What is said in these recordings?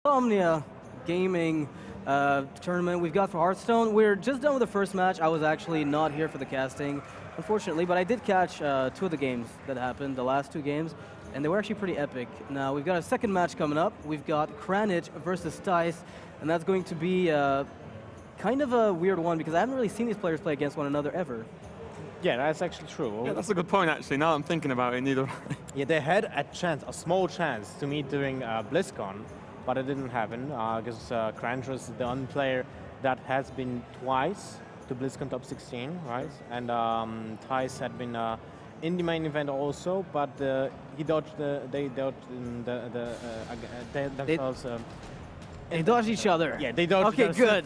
Omnia Gaming tournament we've got for Hearthstone. We're just done with the first match. I was actually not here for the casting, unfortunately, but I did catch two of the games that happened, the last two games, and they were actually pretty epic. Now, we've got a second match coming up. We've got Kranich versus Tice, and that's going to be kind of a weird one because I haven't really seen these players play against one another ever. Yeah, that's actually true. Yeah, that's a good point, actually. Now I'm thinking about it, neither. Yeah, they had a small chance to meet during BlizzCon, but it didn't happen because Kranich was the only player that has been twice to BlizzCon Top 16, right? And Tice had been in the main event also, but they dodged themselves. They dodged each other. Yeah, they dodged. Okay, good.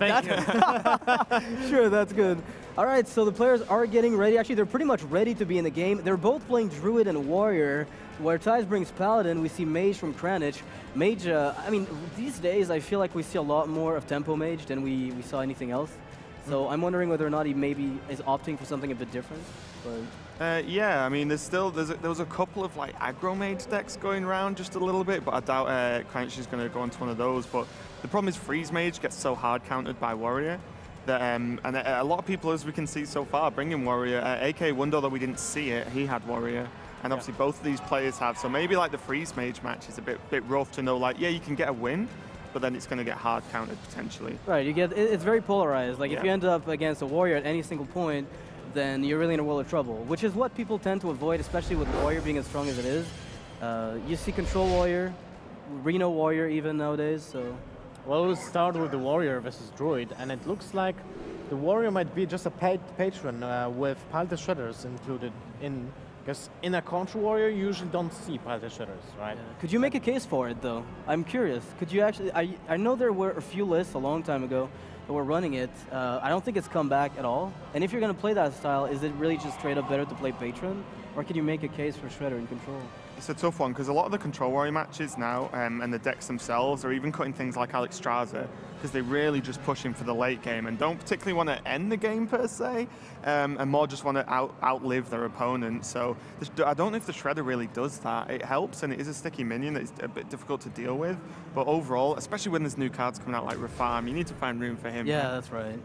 Sure, that's good. All right, so the players are getting ready. Actually, they're pretty much ready to be in the game. They're both playing Druid and Warrior, where Tice brings Paladin. We see Mage from Kranich. Mage, I mean, these days I feel like we see a lot more of Tempo Mage than we saw anything else. So I'm wondering whether or not he maybe is opting for something a bit different. But yeah, I mean, there was a couple of like aggro mage decks going around just a little bit, but I doubt Kranich is going to go into one of those. But the problem is freeze mage gets so hard countered by warrior that, and a lot of people, as we can see so far, bring in warrior. AK Wonder, though we didn't see it, he had warrior. And obviously both of these players have, so maybe like the freeze mage match is a bit rough to know, like, yeah, you can get a win, but then it's going to get hard countered potentially. Right, it's very polarized. Like if you end up against a warrior at any single point, then you're really in a world of trouble, which is what people tend to avoid, especially with warrior being as strong as it is. You see control warrior, Reno warrior even nowadays, so. Well, we'll start with the warrior versus druid, and it looks like the warrior might be just a patron with Pile the Shredders included in. Because in a control warrior, you usually don't see Pile the Shredders, right? Yeah. Could you make a case for it, though? I'm curious. Could you actually... I know there were a few lists a long time ago that were running it. I don't think it's come back at all. And if you're going to play that style, is it really just straight up better to play Patron? Or can you make a case for Shredder in control? It's a tough one, because a lot of the control warrior matches now, and the decks themselves, are even cutting things like Alexstrasza, because they really just push him for the late game and don't particularly want to end the game per se, and more just want to outlive their opponent. So I don't know if the Shredder really does that. It helps, and it is a sticky minion that is a bit difficult to deal with, but overall, especially when there's new cards coming out like Rafarm, you need to find room for him. Yeah, that's right.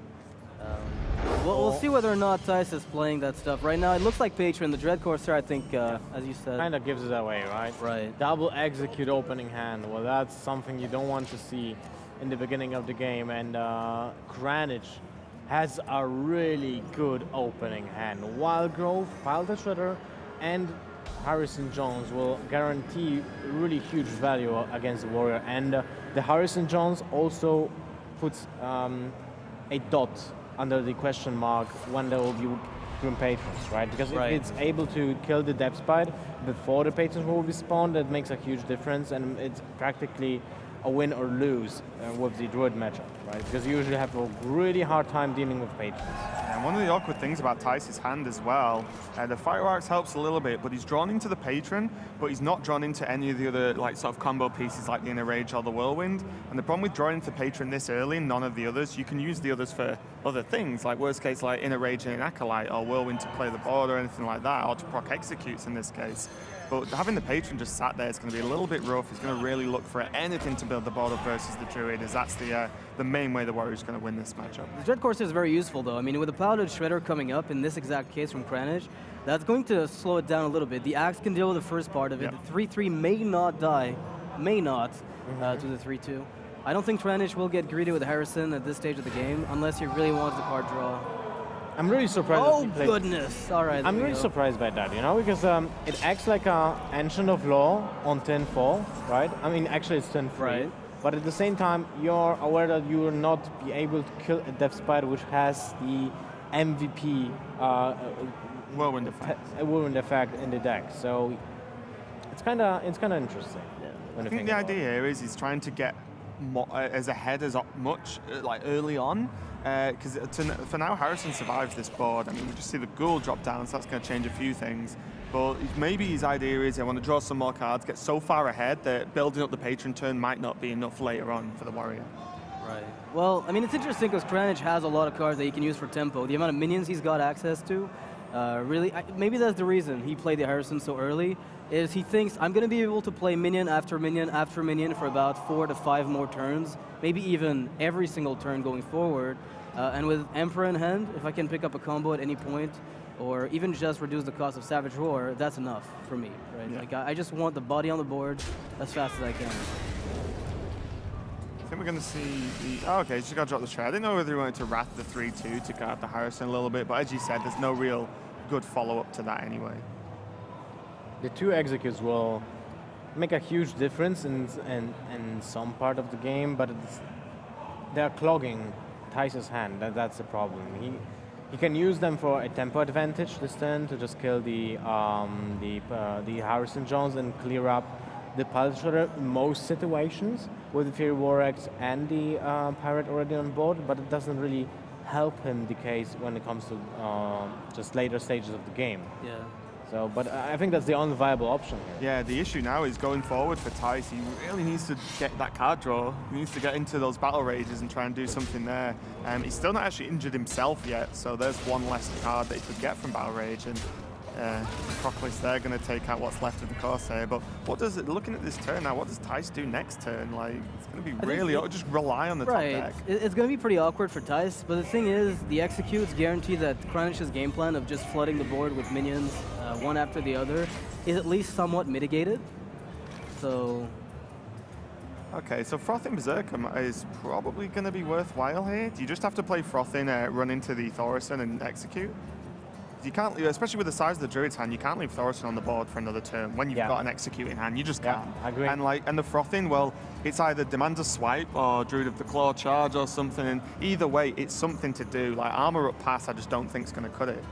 We'll see whether or not Tice is playing that stuff. Right now, it looks like Patron. The Dread Corsair, I think, as you said. Kind of gives it away, right? Right. Double execute opening hand. Well, that's something you don't want to see in the beginning of the game. And Kranich has a really good opening hand. Wild Growth, Pile the Shredder, and Harrison Jones will guarantee really huge value against the Warrior. And the Harrison Jones also puts a dot under the question mark when there will be Grim Patrons, right? Because if it's able to kill the Depth Spite before the Patrons will be spawned, that makes a huge difference, and it's practically a win or lose with the Druid matchup, right? Because you usually have a really hard time dealing with Patrons. And one of the awkward things about Tice's hand as well, the Fireworks helps a little bit, but he's drawn into the Patron, but he's not drawn into any of the other like sort of combo pieces like the Inner Rage or the Whirlwind. And the problem with drawing into Patron this early, none of the others, you can use the others for other things, like worst case like Inner Rage and an Acolyte, or Whirlwind to play the board or anything like that, or to proc Executes in this case. But having the Patron just sat there is going to be a little bit rough. He's going to really look for anything to build the board up versus the Druid, as that's the main way the Warrior's going to win this matchup. The Dread Corsair is very useful, though. I mean, with the Paladin Shredder coming up in this exact case from Kranich, that's going to slow it down a little bit. The Axe can deal with the first part of it. The 3-3 may not die, may not, to the 3-2. I don't think Kranich will get greedy with Harrison at this stage of the game, unless he really wants the card draw. I'm really surprised. Oh goodness! All right. I'm really surprised by that, you know, because it acts like an Ancient of Law on 10-4, right? I mean, actually it's 10-3. Right. But at the same time, you're aware that you will not be able to kill a Death Spider which has the MVP Whirlwind effect. Whirlwind effect in the deck. So it's kind of interesting. I think the idea here is he's trying to get as ahead as much like early on. Because for now, Harrison survives this board. I mean, we just see the Ghoul drop down, so that's going to change a few things. But maybe his idea is I want to draw some more cards, get so far ahead that building up the Patron turn might not be enough later on for the Warrior. Right. Well, I mean, it's interesting because Kranich has a lot of cards that he can use for tempo. The amount of minions he's got access to Really, maybe that's the reason he played the Harrison so early, is he thinks I'm going to be able to play minion after minion after minion for about 4 to 5 more turns, maybe even every single turn going forward. And with Emperor in hand, if I can pick up a combo at any point, or even just reduce the cost of Savage Roar, that's enough for me, right? Yeah. Like I just want the body on the board as fast as I can. I think we're going to see the... Oh, okay, just got to drop the trade. I didn't know whether he wanted to Wrath the 3-2 to guard the Harrison a little bit, but as you said, there's no real good follow-up to that anyway. The 2 executes will make a huge difference in some part of the game, but they're clogging Thijs's hand. That's the problem. He can use them for a tempo advantage this turn to just kill the Harrison Jones and clear up the Pulsar in most situations with the Fury War Axe and the Pirate already on board, but it doesn't really help him decay when it comes to just later stages of the game. Yeah. So, but I think that's the only viable option here. Yeah, the issue now is going forward for Thijs. He really needs to get that card draw. He needs to get into those battle rages and try and do something there. He's still not actually injured himself yet, so there's one less card that he could get from battle rage. And Proclus there going to take out what's left of the Corsair. But what does it, looking at this turn now, what does Thijs do next turn? Like, it's going to be really, just rely on the top deck. It's going to be pretty awkward for Thijs, but the thing is, the executes guarantee that Kranish's game plan of just flooding the board with minions one after the other is at least somewhat mitigated. So... Okay, so Frothing Berserker is probably going to be worthwhile here. Do you just have to play Frothing, run into the Thaurissan and execute? You can't, especially with the size of the Druid's hand, you can't leave Thaurissan on the board for another turn. When you've got an executing hand, you just can't. I agree. And the Frothing, well, it's either demand a swipe or Druid of the Claw charge or something. And either way, it's something to do. Like armor up pass, I just don't think is going to cut it.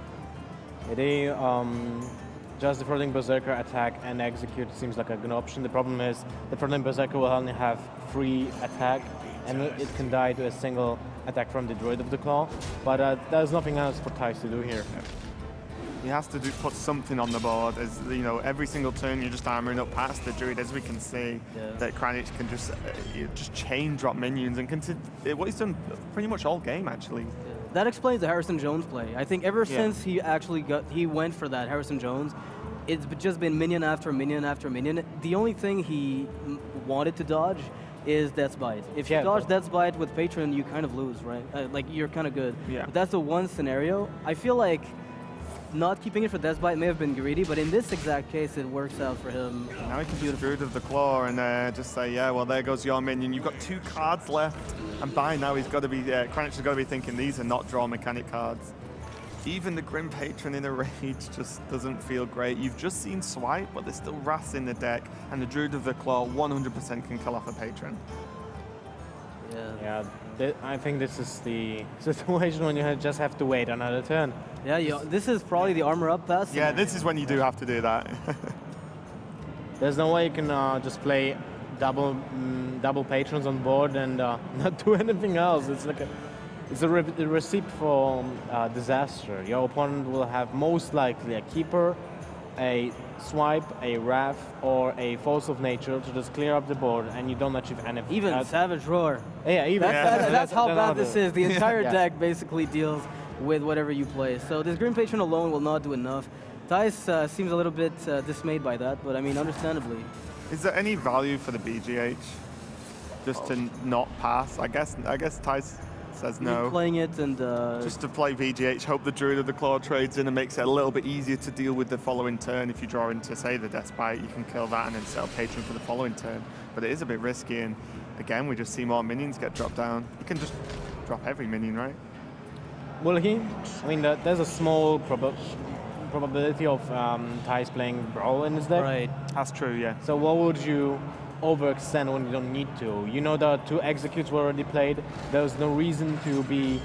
Just the Frothing Berserker attack and execute seems like a good option. The problem is the Frothing Berserker will only have 3 attack, and it can die to a single attack from the Druid of the Claw. But there's nothing else for Thijs to do here. Yeah. He has to put something on the board. As you know, every single turn you're just armoring up past the Druid, as we can see, that Kranich can just chain drop minions and what he's done pretty much all game actually. Yeah. That explains the Harrison Jones play. I think ever since he actually went for that Harrison Jones, it's just been minion after minion after minion. The only thing he wanted to dodge is Death's Bite. If you dodge Death's Bite with Patron, you kind of lose, right? Like you're kind of good. Yeah. But that's the one scenario. I feel like not keeping it for Death's Bite may have been greedy, but in this exact case, it works out for him. Now he can just Druid of the Claw and just say, yeah, well, there goes your minion. You've got 2 cards left, and by now he's got to be, Kranich has got to be thinking these are not draw mechanic cards. Even the Grim Patron in a rage just doesn't feel great. You've just seen Swipe, but there's still Wraths in the deck, and the Druid of the Claw 100% can kill off a Patron. Yeah, I think this is the situation when you just have to wait another turn. Yeah, this is probably the armor up pass. Yeah, this is when you do have to do that. There's no way you can just play double patrons on board and not do anything else. It's like a recipe for disaster. Your opponent will have most likely a Keeper, a Swipe, a Wrath, or a Force of Nature to just clear up the board, and you don't achieve anything. Even Savage Roar. Yeah, even. That's how bad this is. The entire deck basically deals with whatever you play. So this Grim Patron alone will not do enough. Thijs seems a little bit dismayed by that, but I mean, understandably. Is there any value for the BGH just to not pass? I guess Thijs says no. Playing it and... just to play VGH, hope the Druid of the Claw trades in and makes it a little bit easier to deal with the following turn. If you draw into, say, the Death Bite, you can kill that and then set up Patron for the following turn. But it is a bit risky, and again, we just see more minions get dropped down. You can just drop every minion, right? Will he? I mean, there's a small probability of Thijs playing Brawl in his deck. Right. That's true, yeah. So what would you overextend when you don't need to? You know the 2 executes were already played. There's no reason to be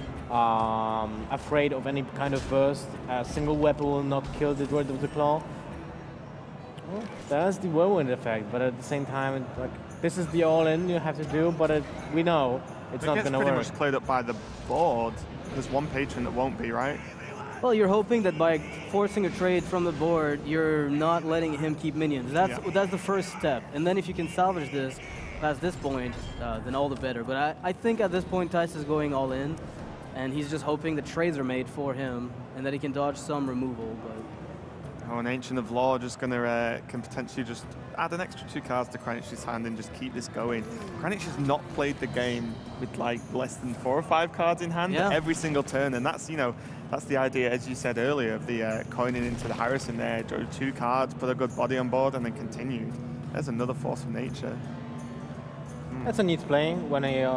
afraid of any kind of burst. A single weapon will not kill the Druid of the Claw. Well, that's the whirlwind effect, but at the same time, this is the all-in you have to do, but we know it's not going to work. It gets pretty much cleared up by the board. There's one Patron that won't be, right? Well, you're hoping that by forcing a trade from the board, you're not letting him keep minions. That's the first step. And then if you can salvage this past this point, then all the better. But I think at this point, Thijs is going all in. and he's just hoping the trades are made for him and that he can dodge some removal. But oh, an Ancient of Law just gonna can potentially just add an extra 2 cards to Kranich's hand and just keep this going. Kranich has not played the game with like less than 4 or 5 cards in hand every single turn, and that's, you know, that's the idea, as you said earlier, of the coining into the Harrison there. Drew 2 cards, put a good body on board, and then continue. There's another force of nature. That's a neat playing when I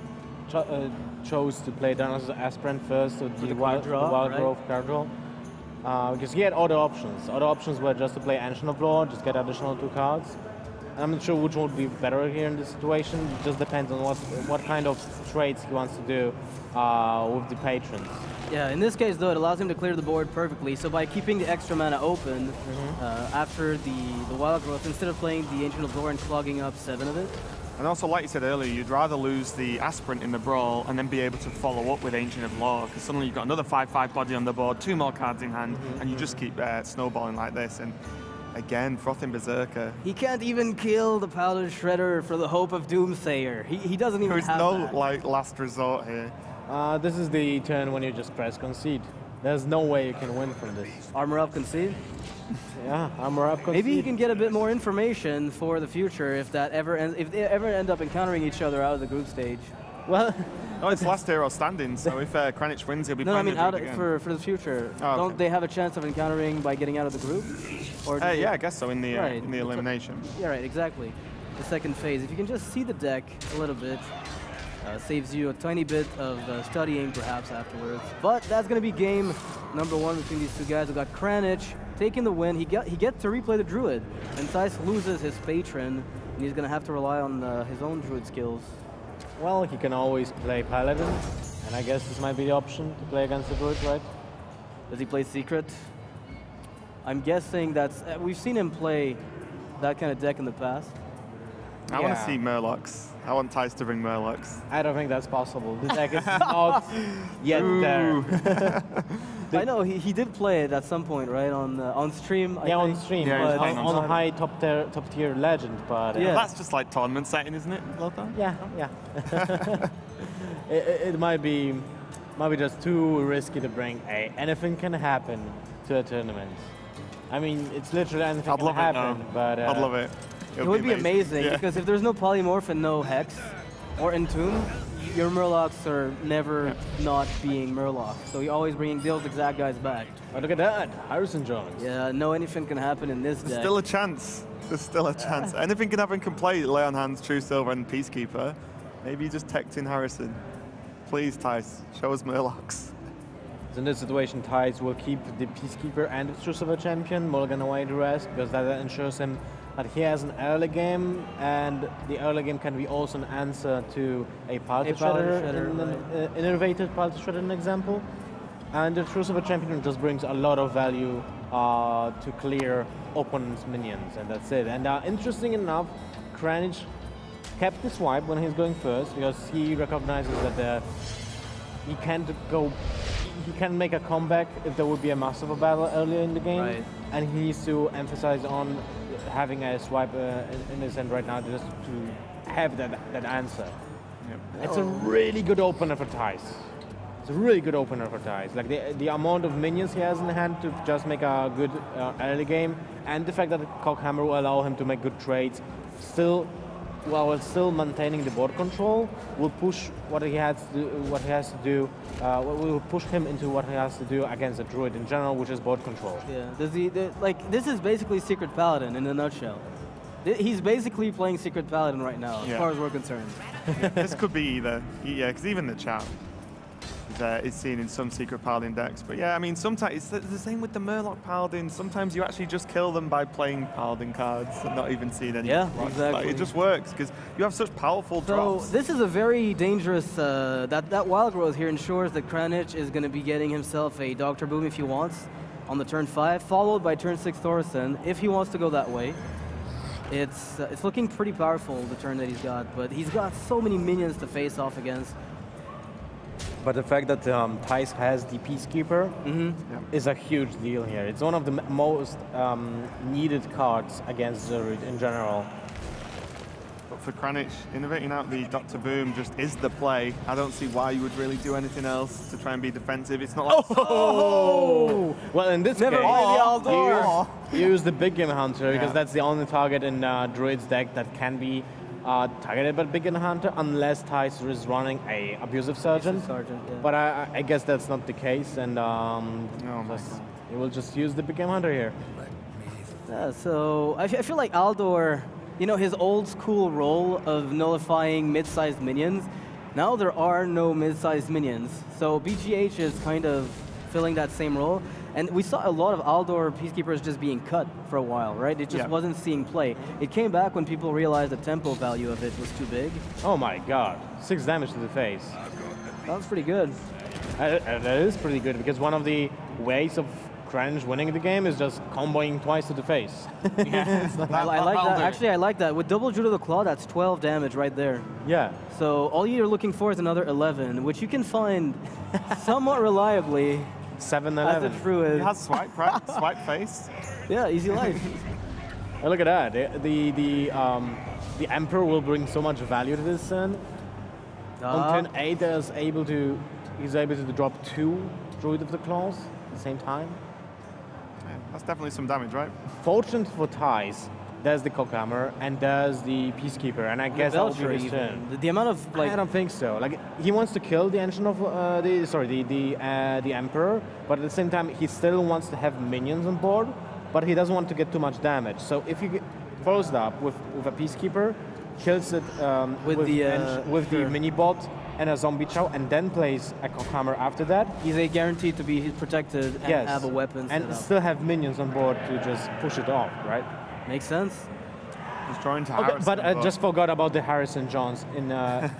chose to play Dinosaur Aspirant first with the Wild Growth card draw. Because he had other options. Other options were just to play Ancient of Law, just get additional 2 cards. I'm not sure which would be better here in this situation. It just depends on what kind of trades he wants to do with the patrons. yeah, in this case though, it allows him to clear the board perfectly. So by keeping the extra mana open after the Wild Growth, instead of playing the Ancient of Law and clogging up 7 of it. And also, like you said earlier, you'd rather lose the Aspirant in the Brawl and then be able to follow up with Ancient of Law, because suddenly you've got another 5/5 body on the board, 2 more cards in hand, and you just keep snowballing like this. And again, Frothing Berserker. He can't even kill the Paladin Shredder for the hope of Doomsayer. He doesn't even There's have no that. like last resort here. This is the turn when you just press concede. There's no way you can win from this. Armor up, concede. Yeah, armor up, concede. Maybe he can get a bit more information for the future if they ever end up encountering each other out of the group stage. Well, Oh, it's last hero standing, so if Kranich wins, he'll be No, I playing mean the group out again. for the future. Oh, okay. Don't they have a chance of encountering by getting out of the group? Or do they- Yeah, I guess so, in the Right. elimination. Yeah, right, exactly. The second phase. If you can just see the deck a little bit, saves you a tiny bit of studying perhaps afterwards. But that's going to be game number 1 between these 2 guys. We've got Kranich taking the win. He gets to replay the Druid, and Thijs loses his Patron, and he's going to have to rely on his own Druid skills. well, he can always play Paladin, and I guess this might be the option to play against the Druid, right? Does he play Secret? I'm guessing that's... we've seen him play that kind of deck in the past. I want to Yeah. see Murlocs. I want Thijs to bring Murlocs. I don't think that's possible. The deck is not yet there. I know, he did play it at some point, right? On stream, I Yeah, on think. stream, Yeah, but he's playing on on stream. high top tier legend, but Yeah. That's just like tournament setting, isn't it, Lothar? yeah. it might be just too risky to bring. Hey, anything can happen to a tournament. I mean, it's literally anything I'd can love happen, it, but I'd love it. It would be amazing, Yeah. because if there's no Polymorph and no Hex or Entomb, your Murlocs are never not being Murloc. So you're always bringing those exact guys back. oh, look at that, Harrison Jones. Yeah, no anything can happen in this There's deck. still a chance. There's still a chance. Anything can happen. Can play Lay on Hands, True Silver, and Peacekeeper. Maybe you just text in Harrison. Please, Thijs, show us Murlocs. So in this situation, Thijs will keep the Peacekeeper and the True Silver champion, mulligan away the rest, because that ensures him that he has an early game, and the early game can be also an answer to a Palette Palette Shredder, Shredder, in an innovative Palette Shredder, an example. And the True Silver champion just brings a lot of value to clear opponent's minions, and that's it. And interesting enough, Kranich kept the swipe when he's going first, because he recognizes that he can make a comeback if there would be a massive battle earlier in the game, Right. and he needs to emphasize on having a swipe in his hand right now just to have that answer. It's a really good opener for Thijs. It's a really good opener for Thijs. Like the amount of minions he has in hand to just make a good early game, and the fact that Cockhammer will allow him to make good trades, while still maintaining the board control, will push what he has to do. Will push him into what he has to do against the Druid in general, which is board control. Yeah, like this is basically Secret Paladin in a nutshell. He's basically playing Secret Paladin right now, as Yeah. far as we're concerned. This could be either. Yeah, because even the chat is seen in some Secret Paladin decks. But yeah, I mean, sometimes it's the same with the Murloc Paladin. Sometimes you actually just kill them by playing Paladin cards and not even seeing any. Yeah, rocks. exactly. Like, it just works because you have such powerful So drops. this is a very dangerous, that Wild Growth here ensures that Kranich is going to be getting himself a Dr. Boom if he wants on the turn 5, followed by turn 6 Thorson if he wants to go that way. It's looking pretty powerful, the turn that he's got, but he's got so many minions to face off against. But the fact that Thijs has the Peacekeeper is a huge deal here. It's one of the most needed cards against Zerud in general. But for Kranich, innovating out the Dr. Boom just is the play. I don't see why you would really do anything else to try and be defensive. It's not like... Oh! Well, in this Never case, mind the Aldor. use the Big Game Hunter, because Yeah. that's the only target in Druid's deck that can be targeted by Big Game Hunter, unless Tyser is running a Abusive Sergeant. Sergeant, yeah. But I guess that's not the case, and Oh my just- God. you will just use the Big Game Hunter here. Yeah, so I feel like Aldor, you know, his old school role of nullifying mid-sized minions, now there are no mid-sized minions. So BGH is kind of filling that same role. And we saw a lot of Aldor Peacekeepers just being cut for a while, right? It just Yeah. wasn't seeing play. It came back when people realized the tempo value of it was too big. Oh my god, 6 damage to the face. That was pretty good. That is pretty good, because one of the ways of Kranich winning the game is just comboing twice to the face. I like that. Actually, I like that. With double Jewel to the Claw, that's 12 damage right there. Yeah. So all you're looking for is another 11, which you can find somewhat reliably 7-11. as the He Druid. has swipe, right? Swipe face. Yeah, easy life. Oh, look at that. The Emperor will bring so much value to this turn. On turn 8, he's able to drop 2 Druid of the Claws at the same time. Yeah, that's definitely some damage, right? Fortunate for Ties, there's the Cockhammer and there's the Peacekeeper, and I guess that will be Belcher his even. turn. The amount of like I don't think so. Like, he wants to kill the engine of the Emperor, but at the same time he still wants to have minions on board, but he doesn't want to get too much damage. So if he follows it up with a Peacekeeper, kills it With with sure. the mini bot and a zombie chow, and then plays a Cockhammer after that, he's a guaranteed to be protected and yes, have a weapon set and up. still have minions on board to just push it off, right? Makes sense. He's trying to Okay, Harrison, but I just forgot about the Harrison Johns in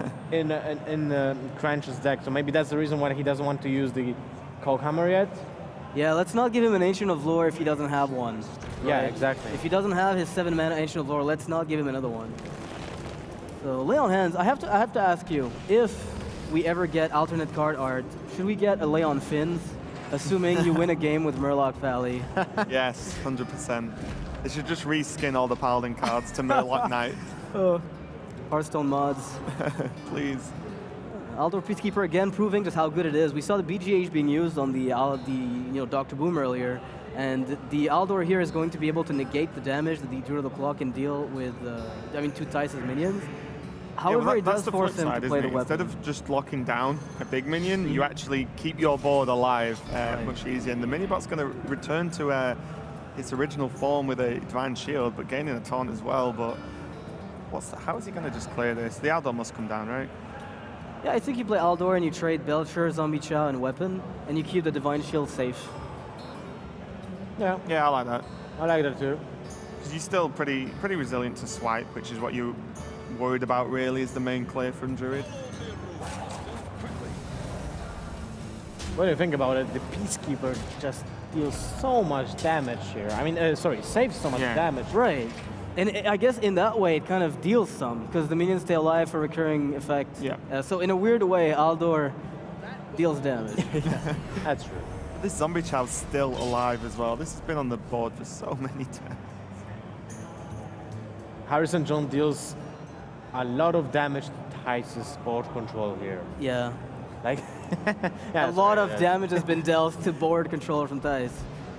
Kranch's deck, so maybe that's the reason why he doesn't want to use the Cockhammer yet. Yeah, let's not give him an Ancient of Lore if he doesn't have one. Yeah, right? exactly. If he doesn't have his 7 mana Ancient of Lore, let's not give him another one. So Lay on Hands, I have to ask you, if we ever get alternate card art, should we get a Lay on Fins, assuming you win a game with Murloc Valley? Yes, 100%. They should just reskin all the Paladin cards to Murloc Knight, Hearthstone mods. please. Aldor Peacekeeper again proving just how good it is. We saw the BGH being used on the Dr. Boom earlier, and the Aldor here is going to be able to negate the damage that the Druid of the Claw can deal with, to Tyce's minions. However, it that's does the force flip him side, to play the isn't it? Instead weapon. of just locking down a big minion, you actually keep your board alive much easier. And the minibot's going to return to its original form with a Divine Shield, but gaining a taunt as well. But how is he going to just clear this? The Aldor must come down, right? Yeah, I think you play Aldor and you trade Belcher, Zombie Chow, and Weapon, and you keep the Divine Shield safe. Yeah, Yeah, I like that. I like that too. Because you're still pretty resilient to swipe, which is what you worried about really is the main clear from Druid. When you think about it, the Peacekeeper just deals so much damage here. I mean, saves so much Yeah. damage. Right. And I guess in that way, it kind of deals some, because the minions stay alive for recurring effect. Yeah. So in a weird way, Aldor deals damage. That's true. This Zombie Chow's still alive as well. This has been on the board for so many times. Harrison John deals a lot of damage to Tice's board control here. Yeah. Like, A lot of damage has been dealt to board controller from Tice.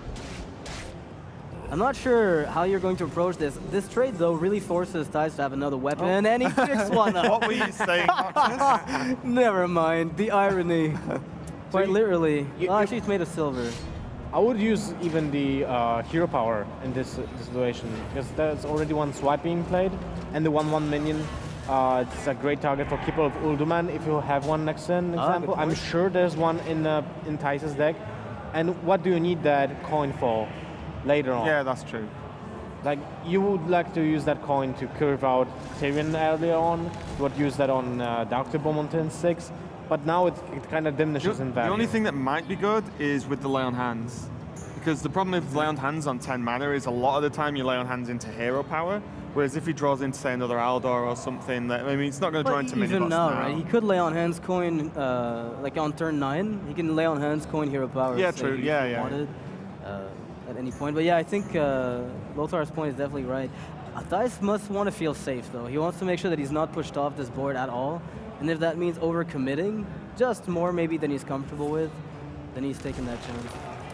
I'm not sure how you're going to approach this. This trade, though, really forces Tice to have another weapon, and he picks one up. What were you saying, Noxus? Never mind. The irony. Quite literally. you- Well, actually, it's made of silver. I would use even the hero power in this situation, because there's already one swipe being played, and the 1/1 minion. It's a great target for Keeper of Ulduman if you have one next turn, example. good I'm point. sure there's one in Tice's deck. And what do you need that coin for later on? Yeah, that's true. Like, you would like to use that coin to curve out Tyrion earlier on. You would use that on Dr. Bomb on turn 6. But now it kind of diminishes in The value. only thing that might be good is with the Lay on Hands. Because the problem with Lay on Hands on 10 mana is a lot of the time you Lay on Hands into hero power, whereas if he draws into, say, another Aldor or something, I mean, it's not going to draw But into mini even bots now, now. right? He could lay on hands coin, like on turn 9. He can lay on hands coin hero power. Yeah, say, true. if Yeah, he yeah. wanted, at any point. But yeah, I think Lothar's point is definitely right. Thijs must want to feel safe, though. He wants to make sure that he's not pushed off this board at all. And if that means overcommitting, just more maybe than he's comfortable with, then he's taking that chance.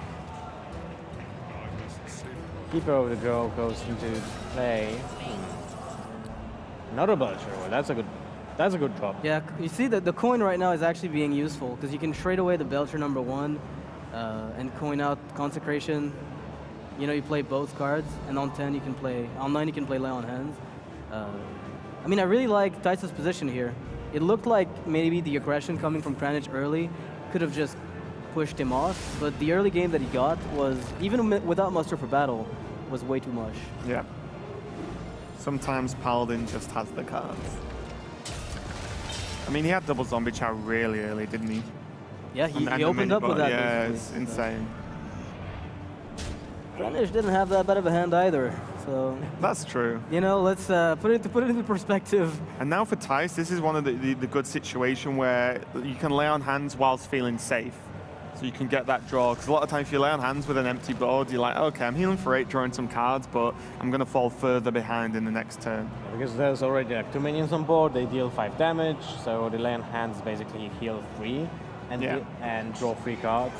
Keeper of the Grove goes into play. Another Belcher. Well, that's a good drop. Yeah, you see that the coin right now is actually being useful because you can trade away the Belcher #1 and coin out Consecration. You know, you play both cards, and on 10 you can play, on 9 you can play Lay on Hands. I mean, I really like Thijs' position here. It looked like maybe the aggression coming from Kranich early could have just pushed him off, but the early game that he got was, even without Muster for Battle, was way too much. Yeah. Sometimes Paladin just has the cards. I mean, he had double Zombie Chow really early, didn't he? Yeah, he opened up with that. Yeah, basically. it's insane. Kranich didn't have that bad of a hand either, so... That's true. You know, let's put it into perspective. And now for Thijs, this is one of the good situation where you can lay on hands whilst feeling safe. So you can get that draw. Because a lot of times if you lay on hands with an empty board, you're like, okay, I'm healing for 8, drawing some cards, but I'm going to fall further behind in the next turn. Because there's already like 2 minions on board, they deal 5 damage, so the lay on hands basically heal 3 and draw 3 cards.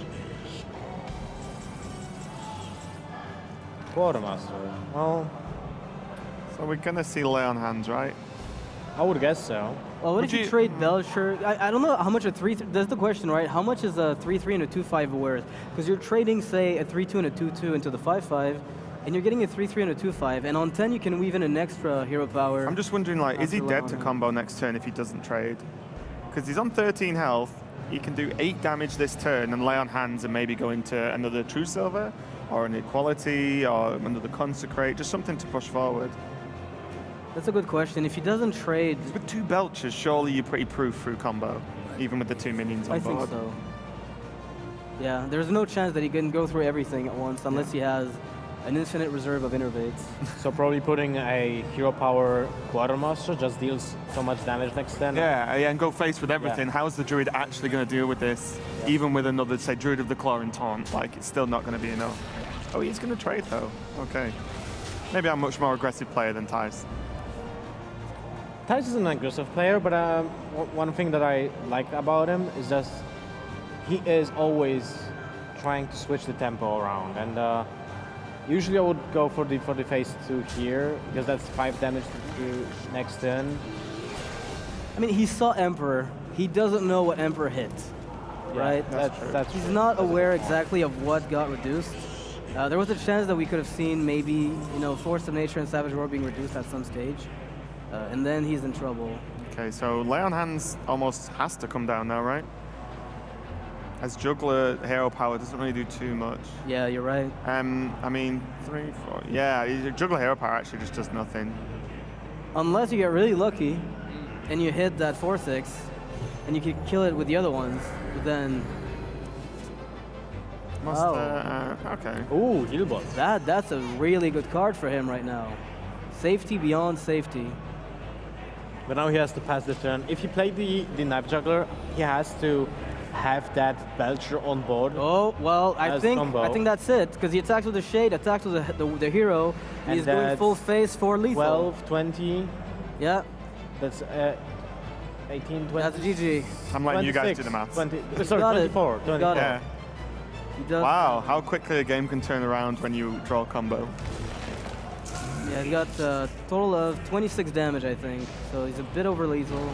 Quartermaster. Well, so we're going to see lay on hands, right? I would guess so. Well, what if you trade Belcher? I don't know how much a 3. That's the question, right? How much is a 3/3 and a 2/5 worth? Because you're trading, say, a 3/2 and a 2/2 into the 5/5, and you're getting a 3/3 and a 2/5, and on 10 you can weave in an extra hero power. I'm just wondering, like, is he dead to combo next turn if he doesn't trade? Because he's on 13 health. He can do 8 damage this turn and lay on hands and maybe go into another True Silver or an Equality or another Consecrate, just something to push forward. That's a good question. If he doesn't trade... With 2 Belchers, surely you're pretty proof through combo, even with the 2 minions on board. I think so. Yeah, there's no chance that he can go through everything at once unless he has an infinite reserve of Innervates. So probably putting a hero power Quartermaster just deals so much damage next turn. Yeah, and go face with everything. Yeah. How's the Druid actually going to deal with this? Yeah. Even with another, say, Druid of the Claw and Taunt, like, it's still not going to be enough. Oh, he's going to trade, though. Okay. Maybe I'm a much more aggressive player than Thijs. Thijs is an aggressive player, but one thing that I like about him is just he is always trying to switch the tempo around. And usually I would go for the phase 2 here, because that's 5 damage to next turn. I mean, he saw Emperor. He doesn't know what Emperor hit, right? That's true. He's not aware exactly of what got reduced. There was a chance that we could have seen maybe, you know, Force of Nature and Savage Roar being reduced at some stage. And then he's in trouble. Okay, so Lay on Hands almost has to come down now, right? As Juggler, Hero Power doesn't really do too much. Yeah, you're right. I mean, 3, 4... Yeah, Juggler Hero Power actually just does nothing. Unless you get really lucky, and you hit that 4/6, and you can kill it with the other ones, but then... Okay. Ooh, Healbot. That's a really good card for him right now. Safety beyond safety. But now he has to pass the turn. If he played the Knife Juggler, he has to have that Belcher on board. Oh, well, I think that's it, because he attacks with the Shade, attacks with the hero, and he's going full face for lethal. 12, 20. Yeah. That's 18, 20. That's GG. I'm letting you guys do the maths. 20, sorry, 24. 24. Yeah. Wow, how quickly a game can turn around when you draw a combo. Yeah, he got a total of 26 damage, I think. So he's a bit over lethal.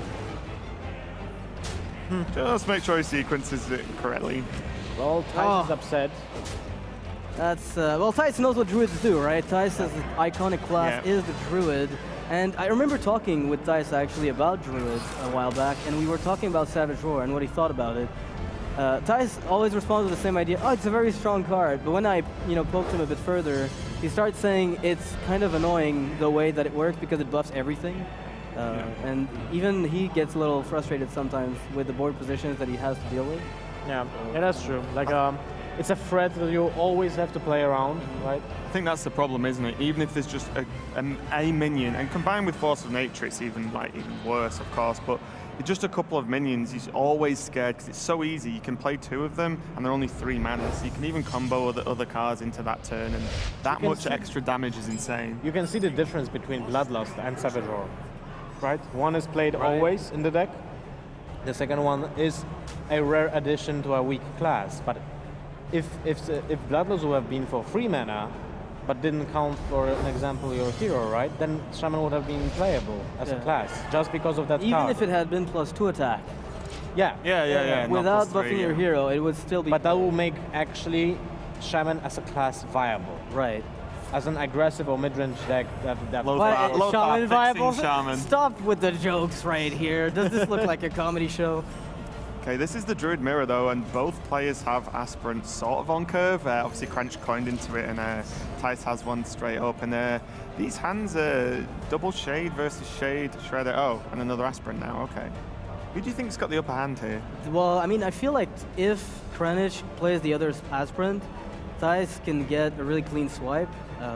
Just make sure he sequences it correctly. Well, Thijs is upset. That's, well, Thijs knows what Druids do, right? Thijs' iconic class is the Druid. And I remember talking with Thijs actually about Druids a while back, and we were talking about Savage Roar and what he thought about it. Thijs always responds with the same idea, oh, it's a very strong card. But when I, poked him a bit further, he starts saying it's kind of annoying the way that it works because it buffs everything. And even he gets a little frustrated sometimes with the board positions that he has to deal with. Yeah, that's true. Like, it's a threat that you always have to play around, right? I think that's the problem, isn't it? Even if there's just a minion, and combined with Force of Nature, it's even worse, of course. But just a couple of minions, he's always scared because it's so easy. You can play 2 of them, and they're only 3 mana, so you can even combo other cards into that turn, and that much extra damage is insane. You can see the difference between Bloodlust and Savage Roar, right? One is played always in the deck. The second one is a rare addition to a weak class. But if Bloodlust would have been for 3 mana, but didn't count, for an example, your hero, right? Then Shaman would have been playable as a class, just because of that Even card. if it had been +2 attack. Yeah. Without not +3, buffing your hero, it would still be... But that will make actually Shaman as a class viable. Right. As an aggressive or mid-range deck that Low But power- low power Shaman viable? fixing Shaman. Stop with the jokes right here. Does this look like a comedy show? Okay, this is the Druid Mirror though, and both players have Aspirant sort of on curve. Obviously, Crunch coined into it, and Tice has one straight up. And these hands are double Shade versus Shade, Shredder. Oh, and another Aspirant now. Okay. Who do you think's got the upper hand here? Well, I mean, I feel like if Kranich plays the other Aspirant, Thais can get a really clean swipe,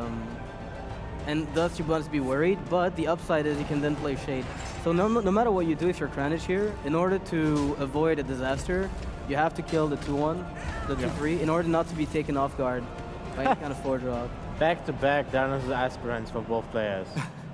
and thus you must be worried, but the upside is you can then play Shade. So no matter what you do if you're Kranich here, in order to avoid a disaster, you have to kill the 2-1, the 2-3, in order not to be taken off guard by any kind of 4-drop. back-to-back Darkness Aspirants for both players.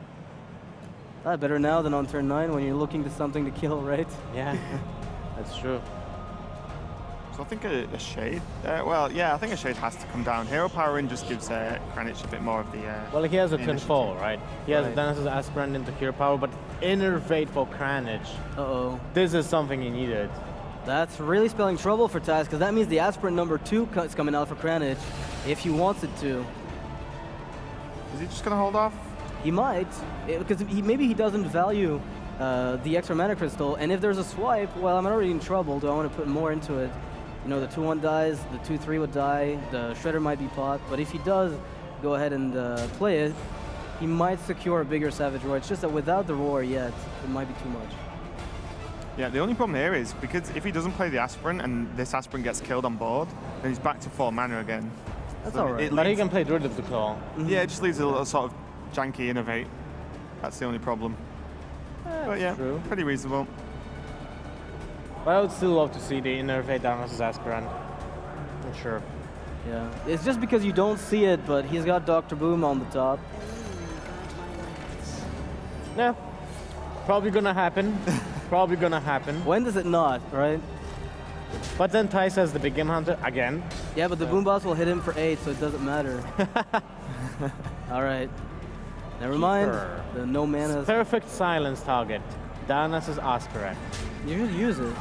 Better now than on turn 9 when you're looking to something to kill, right? Yeah, that's true. So I think a Shade. Well, yeah, I think a Shade has to come down. Hero Power in just gives Kranich a bit more of the. Well, he has a twin initiative. fall, right? He has Right. Darkness Aspirant into Hero Power, but Innervate for Kranich. Uh-oh. This is something he needed. That's really spelling trouble for Taz, because that means the Aspirant number 2 is coming out for Kranich if he wants it to. Is he just gonna hold off? He might, because maybe he doesn't value the extra mana crystal, and if there's a swipe, well, I'm already in trouble. Do I want to put more into it? You know, the 2-1 dies, the 2-3 would die, the Shredder might be pot, but if he does go ahead and play it, he might secure a bigger Savage Roar. It's just that without the Roar yet, it might be too much. Yeah, the only problem here is because if he doesn't play the Aspirant and this Aspirant gets killed on board, then he's back to 4 mana again. That's So alright. it But he leads- can play Druid of the Claw. Yeah, it just leaves a little sort of janky Innovate. That's the only problem. But yeah, true. pretty reasonable. But I would still love to see the Innervate Darkness Aspirant. I'm sure. Yeah, it's just because you don't see it, but he's got Dr. Boom on the top. Yeah, probably gonna happen. Probably gonna happen. When does it not, right? But then Tice has the Big Game Hunter again. Yeah, but the Boom Boss will hit him for 8, so it doesn't matter. All right. Never mind. Keeper. The no mana. Perfect silence target. Darkness Aspirant. You should use it.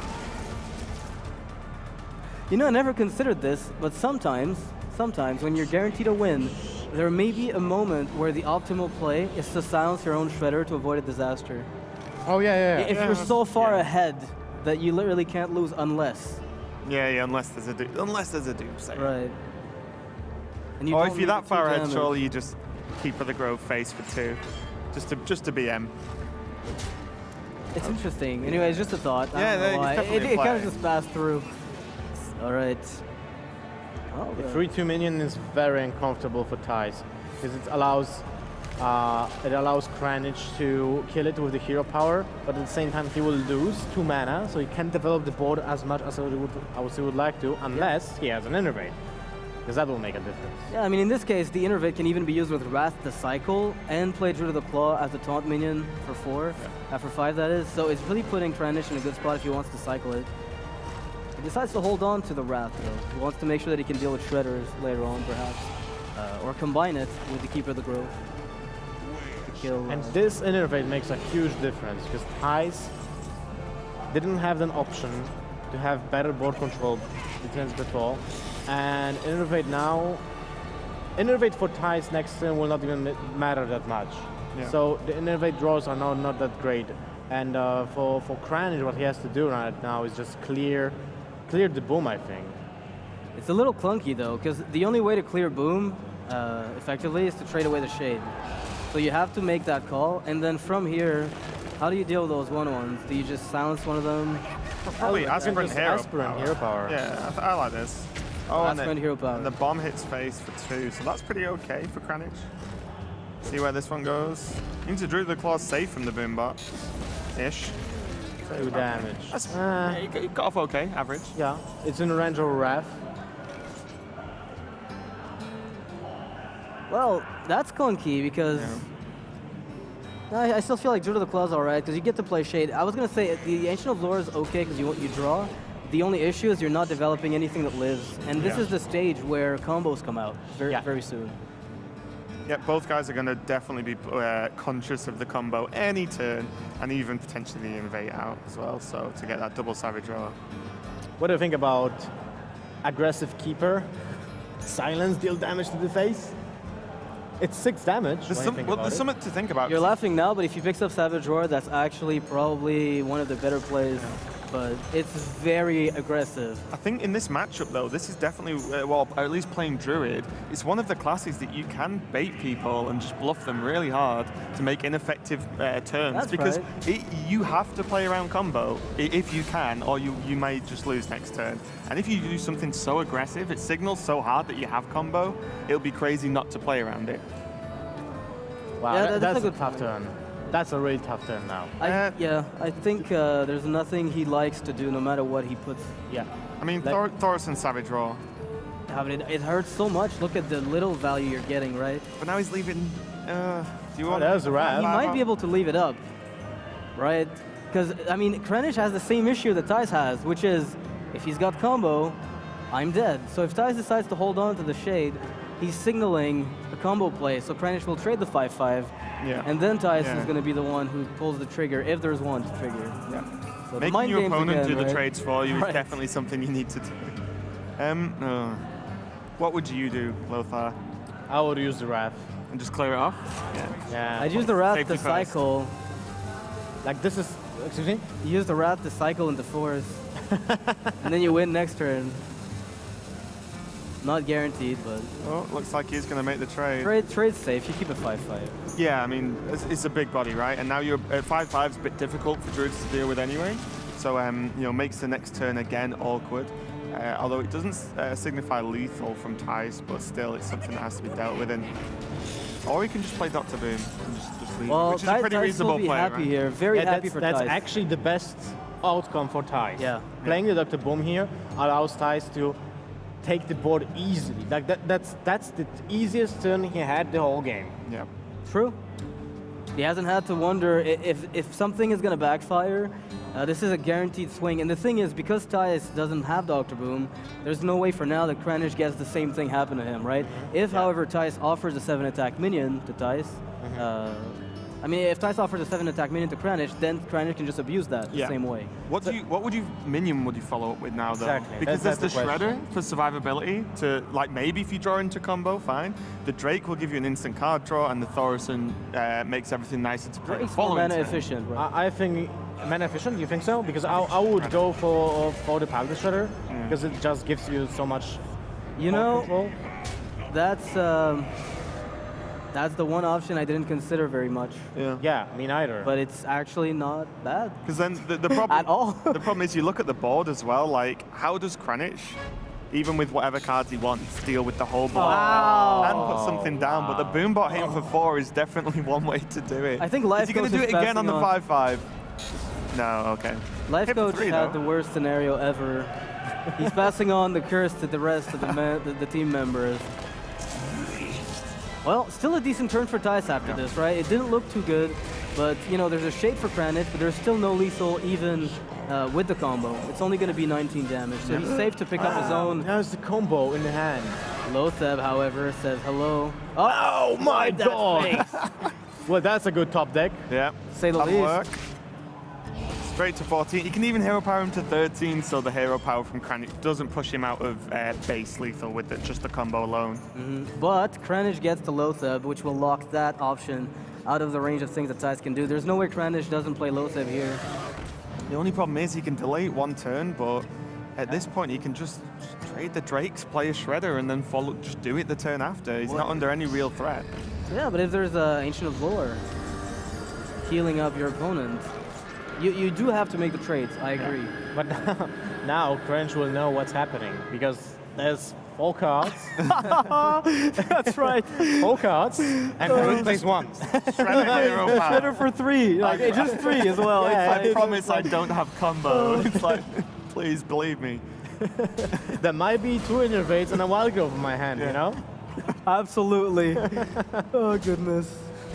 You know, I never considered this, but sometimes when you're guaranteed a win, there may be a moment where the optimal play is to silence your own Shredder to avoid a disaster. Oh yeah, If you're so far ahead that you literally can't lose unless. Yeah, unless there's a Doomsayer. Right. And you Or don't if you're need that the far 2 ahead, damage. surely you just Keeper of the Grove face for 2, just to BM. It's interesting. Anyway, it's just a thought. I Yeah, don't know it's why. definitely a It kind play. of just passed through. All right. Oh, The 3/2 minion is very uncomfortable for Tice because it allows Kranich to kill it with the hero power, but at the same time he will lose 2 mana, so he can't develop the board as much as he would like to, unless he has an Innervate, because that will make a difference. Yeah, I mean, in this case, the Innervate can even be used with Wrath to cycle and play Druid of the Claw as the taunt minion for 4, for 5 that is. So it's really putting Kranich in a good spot if he wants to cycle it. He decides to hold on to the Wrath though. He wants to make sure that he can deal with Shredders later on perhaps. Or combine it with the Keeper of the Grove. To kill, And this Innervate makes a huge difference, because Tice didn't have an option to have better board control defense before, and Innervate for Tice next turn will not even matter that much. Yeah. So the Innervate draws are now not that great, and for Kranich what he has to do right now is just clear the boom, I think. It's a little clunky though, because the only way to clear Boom effectively is to trade away the Shade. So you have to make that call, and then from here, how do you deal with those 1/1s? Do you just silence one of them? Probably like that. Aspirant Just Hero Aspirant Power. Hero Power. Yeah, I like this. Oh, and Aspirant Hero Power. and the bomb hits face for 2, so that's pretty okay for Kranich. See where this one goes. Into Druid of the Claw's safe from the Boombot. Ish. 2 damage. That's, it got off okay, average. Yeah, it's in the range of a Wrath. Well, that's clunky because I still feel like Druid of the Claw's alright because you get to play Shade. I was going to say the Ancient of Lore is okay because you draw. The only issue is you're not developing anything that lives. And this is the stage where combos come out very soon. Yeah, both guys are going to definitely be conscious of the combo any turn and even potentially the invade out as well, so to get that double Savage Roar. What do you think about aggressive Keeper? Silence, deal damage to the face? It's 6 damage. There's something to think about. You're laughing now, but if he picks up Savage Roar, that's actually probably one of the better plays. But it's very aggressive. I think in this matchup, though, this is definitely, well, at least playing Druid, it's one of the classes that you can bait people and just bluff them really hard to make ineffective turns. That's because right. You have to play around combo if you can, or you may just lose next turn. And if you do something so aggressive, it signals so hard that you have combo, it'll be crazy not to play around it. Wow, Yeah, that's a a good tough point. turn. That's a really tough turn now. I think there's nothing he likes to do no matter what he puts. Yeah. I mean, Like- Thaurissan Savage Roar. I mean, it hurts so much. Look at the little value you're getting, right? But now he's leaving. Do you want? there's a Wrath. He might be able to leave it up, right? Because, I mean, Krennic has the same issue that Thijs has, which is if he's got combo, I'm dead. So if Thijs decides to hold on to the Shade, he's signaling a combo play. So Krennic will trade the 5/5, and then Thijs is going to be the one who pulls the trigger, if there's one to trigger. Yeah. So the Making mind your games opponent again, do the right? trades for you is Right. definitely something you need to do. What would you do, Lothar? I would use the Wrath. And just clear it off? Yeah. I'd use the Wrath Safety to first. cycle. Like this is, excuse me? You use the Wrath to cycle into force, and then you win next turn. Not guaranteed, but Oh, looks like he's going to make the trade. trade's safe. You keep it 5/5. Yeah, I mean, it's a big body, right? And now you're at 5/5's a bit difficult for Druids to deal with anyway. So, makes the next turn again awkward. Although it doesn't signify lethal from Thijs, but still, it's something that has to be dealt with. Or he can just play Dr. Boom and just leave, Well, which is a pretty Thijs reasonable will be play, happy right? here. Very happy for That's Thijs. actually the best outcome for Thijs. Yeah. Playing the Dr. Boom here allows Thijs to take the board easily. Like that's the easiest turn he had the whole game. Yeah. True. He hasn't had to wonder if something is going to backfire. This is a guaranteed swing. And the thing is, because Thijs doesn't have Dr. Boom, there's no way for now that Krennic gets the same thing happen to him, right? If, however, Thijs offers a 7-attack minion to Thijs, I mean, if Thijs offers a 7-attack minion to Krennic, then Krennic can just abuse that the same way. What minion would you follow up with now, though? Exactly. Because That's there's the the Shredder question. for survivability. To like maybe if you draw into combo, fine. The Drake will give you an instant card draw, and the Thaurissan makes everything nicer to play. It's more mana efficient, right? I think mana efficient. You think so? Because I would go for the Paladin Shredder because it just gives you so much. You more know, control. that's the one option I didn't consider very much. Yeah, me neither. But it's actually not bad. Because then the problem At all. the problem is you look at the board as well. Like, how does Krennic, even with whatever cards he wants, deal with the whole board and put something down? But the Boombot hitting for 4 is definitely one way to do it. I think Life is he going Coach to do is it again on the passing 5/5? No, okay. Life Hit for Coach 3, had though. the worst scenario ever. He's passing on the curse to the rest of the team members. Well, still a decent turn for Thijs after this, right? It didn't look too good, but there's a Shade for Krennic, but there's still no lethal even with the combo. It's only going to be 19 damage, so he's safe to pick up his own. How's the combo in the hand? Lotheb, however, says hello. Oh my that god! face. Well, that's a good top deck. Yeah. Say the That'll least. work. Straight to 14. You can even hero power him to 13, so the hero power from Krennic doesn't push him out of base lethal with just the combo alone. But Krennic gets the Lotheb, which will lock that option out of the range of things that Thijs can do. There's no way Krennic doesn't play Lotheb here. The only problem is he can delay it one turn, but at this point he can just trade the Drakes, play a Shredder, and then just do it the turn after. He's not under any real threat. Yeah, but if there's Ancient of Lore healing up your opponent, you do have to make the trades, I agree. But now Krennic will know what's happening because There's 4 cards. That's right. 4 cards. And Druid plays 1. Shredder hero power. Better for 3. Like, it's just 3 as well. Yeah, It's I promise I don't have combo. It's like, please believe me. There might be 2 Innervates and a Wild Growth in my hand, you know? absolutely. Oh, goodness.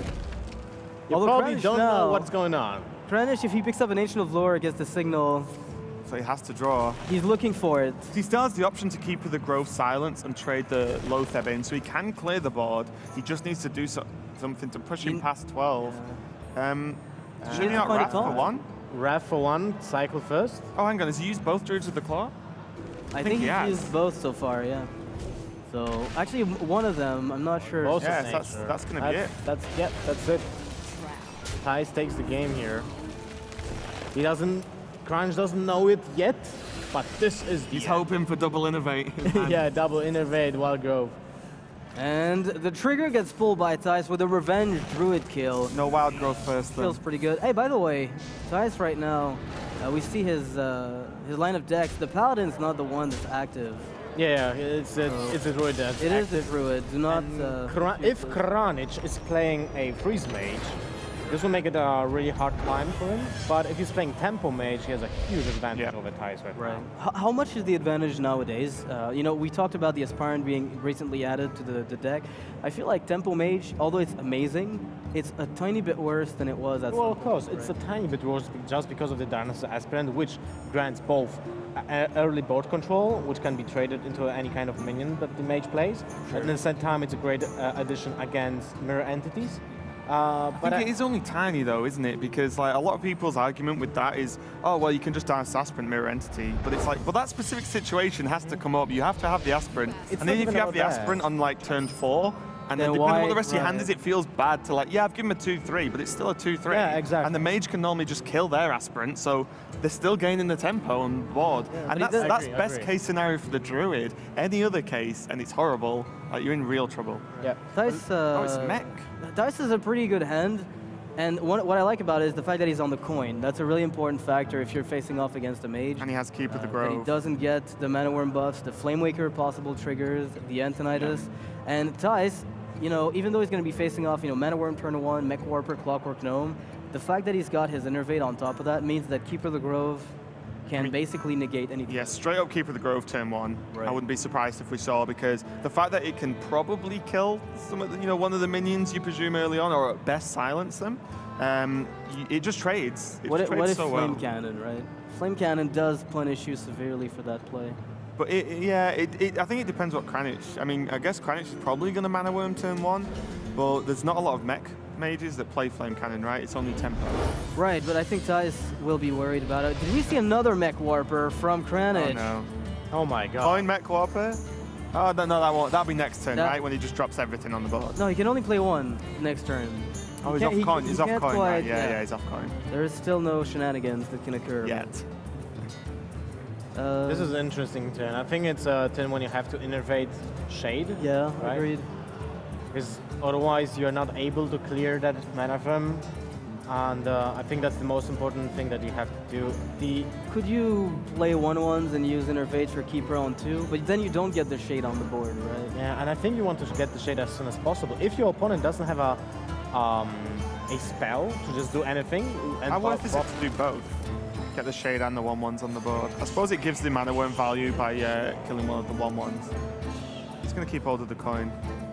You Although probably Kranich don't now- know what's going on. Kranich, if he picks up an Ancient of Lore, gets the signal. So he has to draw. He's looking for it. He still has the option to keep with the Grove Silence and trade the Lotheb in, so he can clear the board. He just needs to do something to push him past 12. Shouldn't he not find a Wrath for card. 1? Wrath for 1, cycle first. Oh, hang on. Has he used both Druids with the Claw? I think he he's has. used both so far, yeah. So, actually, one of them, I'm not sure. Both Yes, of nature. that's gonna be it. That's it. Thijs takes the game here. He doesn't, Kranich doesn't know it yet, but this is the He's end. hoping for double Innovate. Yeah, double Innervate, Wild Grove. And the trigger gets pulled by Thijs with a revenge druid kill. No Wild Growth first, then. Feels pretty good. Hey, by the way, Thijs right now, we see his line of decks. The Paladin's not the one that's active. Yeah, it's a druid that's It is the active. druid. Do not. If Kranich is playing a Freeze Mage, this will make it a really hard climb for him. But if he's playing Tempo Mage, he has a huge advantage over Thijs right Right. now. How much is the advantage nowadays? You know, we talked about the Aspirant being recently added to the deck. I feel like Tempo Mage, although it's amazing, it's a tiny bit worse than it was at Well, some of course, point, it's right? a tiny bit worse just because of the Dinosaur Aspirant, which grants both early board control, which can be traded into any kind of minion that the mage plays. And at the same time, it's a great addition against mirror entities. I think it is only tiny though, isn't it? Because like a lot of people's argument with that is, oh well, you can just dice Aspirant mirror entity, but it's like, well, that specific situation has to come up. You have to have the Aspirant, It's and then not if even you have about the that. Aspirant on like turn 4, and then Then depending on what the why- rest of your hand right. is, it feels bad to like, yeah, I've given him a 2/3, but it's still a 2/3. Yeah, exactly. And the mage can normally just kill their Aspirant, so they're still gaining the tempo on board. but And he does- that's Agree, best agree. case scenario for the Druid. Any other case, and it's horrible, like you're in real trouble. Yeah. Thijs, Oh, it's mech. Thijs is a pretty good hand, and what I like about it is the fact that he's on the coin. That's a really important factor if you're facing off against a mage. And he has Keep of the That he Grove. doesn't get the Mana Worm buffs, the Flame Waker possible triggers, the Antonitus. And Thijs, you know, even though he's going to be facing off, you know, Mana Worm turn 1, Mech Warper, Clockwork Gnome, the fact that he's got his Innervate on top of that means that Keeper of the Grove can basically negate anything. Yeah, straight up Keeper of the Grove turn 1. Right. I wouldn't be surprised if we saw, because the fact that it can probably kill some of the, you know, one of the minions you presume early on, or at best silence them, it just trades. It What just if, trades so Flame well. Cannon, right? Flame Cannon does punish you severely for that play. But I think it depends what Kranich. I mean, I guess Kranich is probably going to Mana Worm turn 1, but there's not a lot of mech mages that play Flame Cannon, right? It's only tempo. Right, but I think Thijs will be worried about it. Did we see another Mech Warper from Kranich? Oh no. Oh my god. Coin Mech Warper? Oh, no, that won't. That'll be next turn, That- right? When he just drops everything on the board. No, he can only play one next turn. Oh, He he's can't- off he- coin. he He's off can't coin, right? quite- Yeah, he's off coin. There is still no shenanigans that can occur. Yet. This is an interesting turn. I think it's a turn when you have to innervate Shade. Yeah, right? agreed. Because otherwise you're not able to clear that mana from. And I think that's the most important thing that you have to do. Could you play 1/1s and use Innervate for Keeper on 2? But then you don't get the Shade on the board, right? Yeah, and I think you want to get the Shade as soon as possible. If your opponent doesn't have a spell to just do anything, and How worth is it to do both? Get the Shade and the 1/1s on the board. I suppose it gives the Mana Worm value by killing one of the 1/1s. He's going to keep hold of the coin.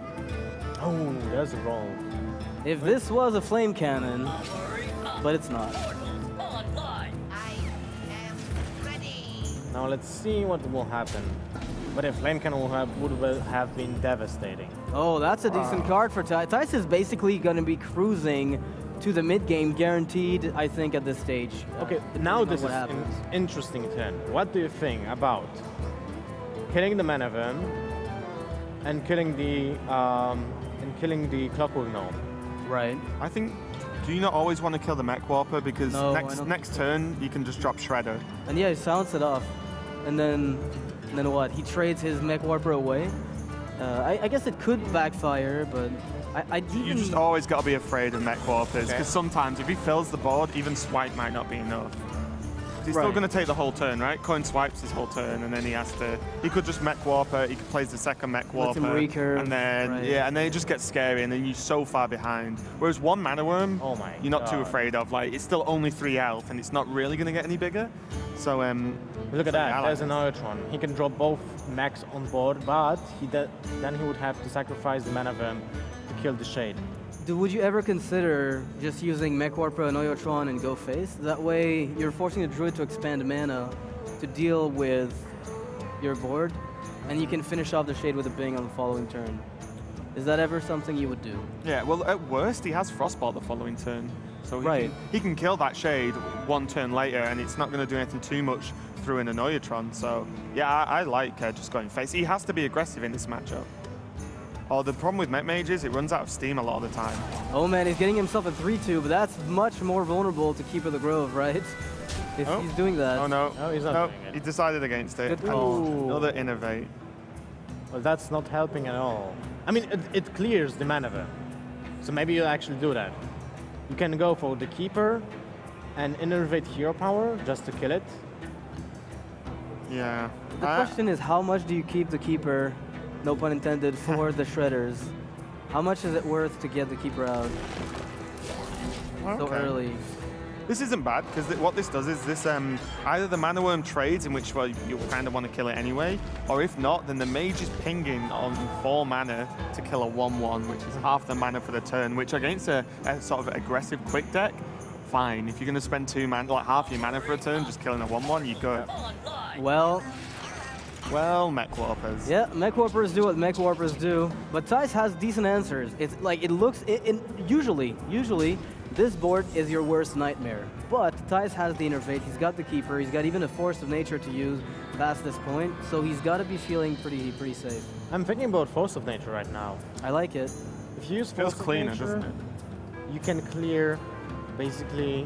Oh, there's a roll. If this was a Flame Cannon, but it's not. I am ready. Now let's see what will happen. But if Flame Cannon would have been devastating. Oh, that's a decent card for Thijs. Thijs is basically going to be cruising to the mid-game, guaranteed, I think, at this stage. Okay, depending now on this what is an happens. interesting turn. What do you think about killing the Mana Worm and killing the Clockwork Gnome? Right. I think, do you not always want to kill the Mech Warper? Because No, I next don't next turn, you can just drop Shredder. And yeah, he silence it off. And then what? He trades his Mech Warper away. I guess it could backfire, but I'd You even... just always got to be afraid of Mech Warpers, Okay. because sometimes if he fills the board, even Swipe might not be enough. he's still Right. going to take the whole turn, right? Coin swipes his whole turn, and then he could just mech warper, he could play the second mech Lets warper, him recurve, and then right. yeah, and then it just gets scary, and then you're so far behind. Whereas one mana worm, Oh my you're not too God. afraid of. Like it's still only 3 health, and it's not really going to get any bigger. So Look at yeah, I that, like there's this. an Neutron. He can drop both mechs on board, but then he would have to sacrifice the mana worm to kill the Shade. Would you ever consider just using Mech Warper and Oyotron and go face? That way, you're forcing the Druid to expand mana to deal with your board, and you can finish off the Shade with a Bing on the following turn. Is that ever something you would do? yeah, well at worst he has Frostbolt the following turn, so Right. he can kill that Shade 1 turn later, and it's not going to do anything too much through in an Oyotron. So yeah, I like just going face. He has to be aggressive in this matchup. Oh, the problem with Mech Mage is it runs out of steam a lot of the time. Oh man, he's getting himself a 3-2, but that's much more vulnerable to Keeper of the Grove, right? If Oh. he's doing that. Oh no, No, he's not no, doing it. he decided against it. Good And call. Another innovate. Well, that's not helping at all. I mean, it clears the mana worm. So maybe you'll actually do that. You can go for the Keeper and innervate hero power just to kill it. Yeah. The question is, how much do you keep the Keeper, no pun intended, for the Shredders? How much is it worth to get the Keeper out so Okay. early? This isn't bad, because what this does is this either the mana worm trades, in which well, you kind of want to kill it anyway, or if not, then the mage is pinging on 4 mana to kill a 1/1, which is half the mana for the turn, which against a sort of aggressive quick deck, fine. If you're going to spend 2 mana, like half your mana for a turn, just killing a 1/1, you're good. Well, Mech Warpers. Yeah, Mech Warpers do what Mech Warpers do, but Tice has decent answers. It's like, it looks, usually, this board is your worst nightmare. But Tice has the Innervate, he's got the Keeper, he's got even a Force of Nature to use past this point, so he's got to be feeling pretty safe. I'm thinking about Force of Nature right now. I like it. If you use Feels Force of cleaner, Nature, doesn't it? you can clear basically.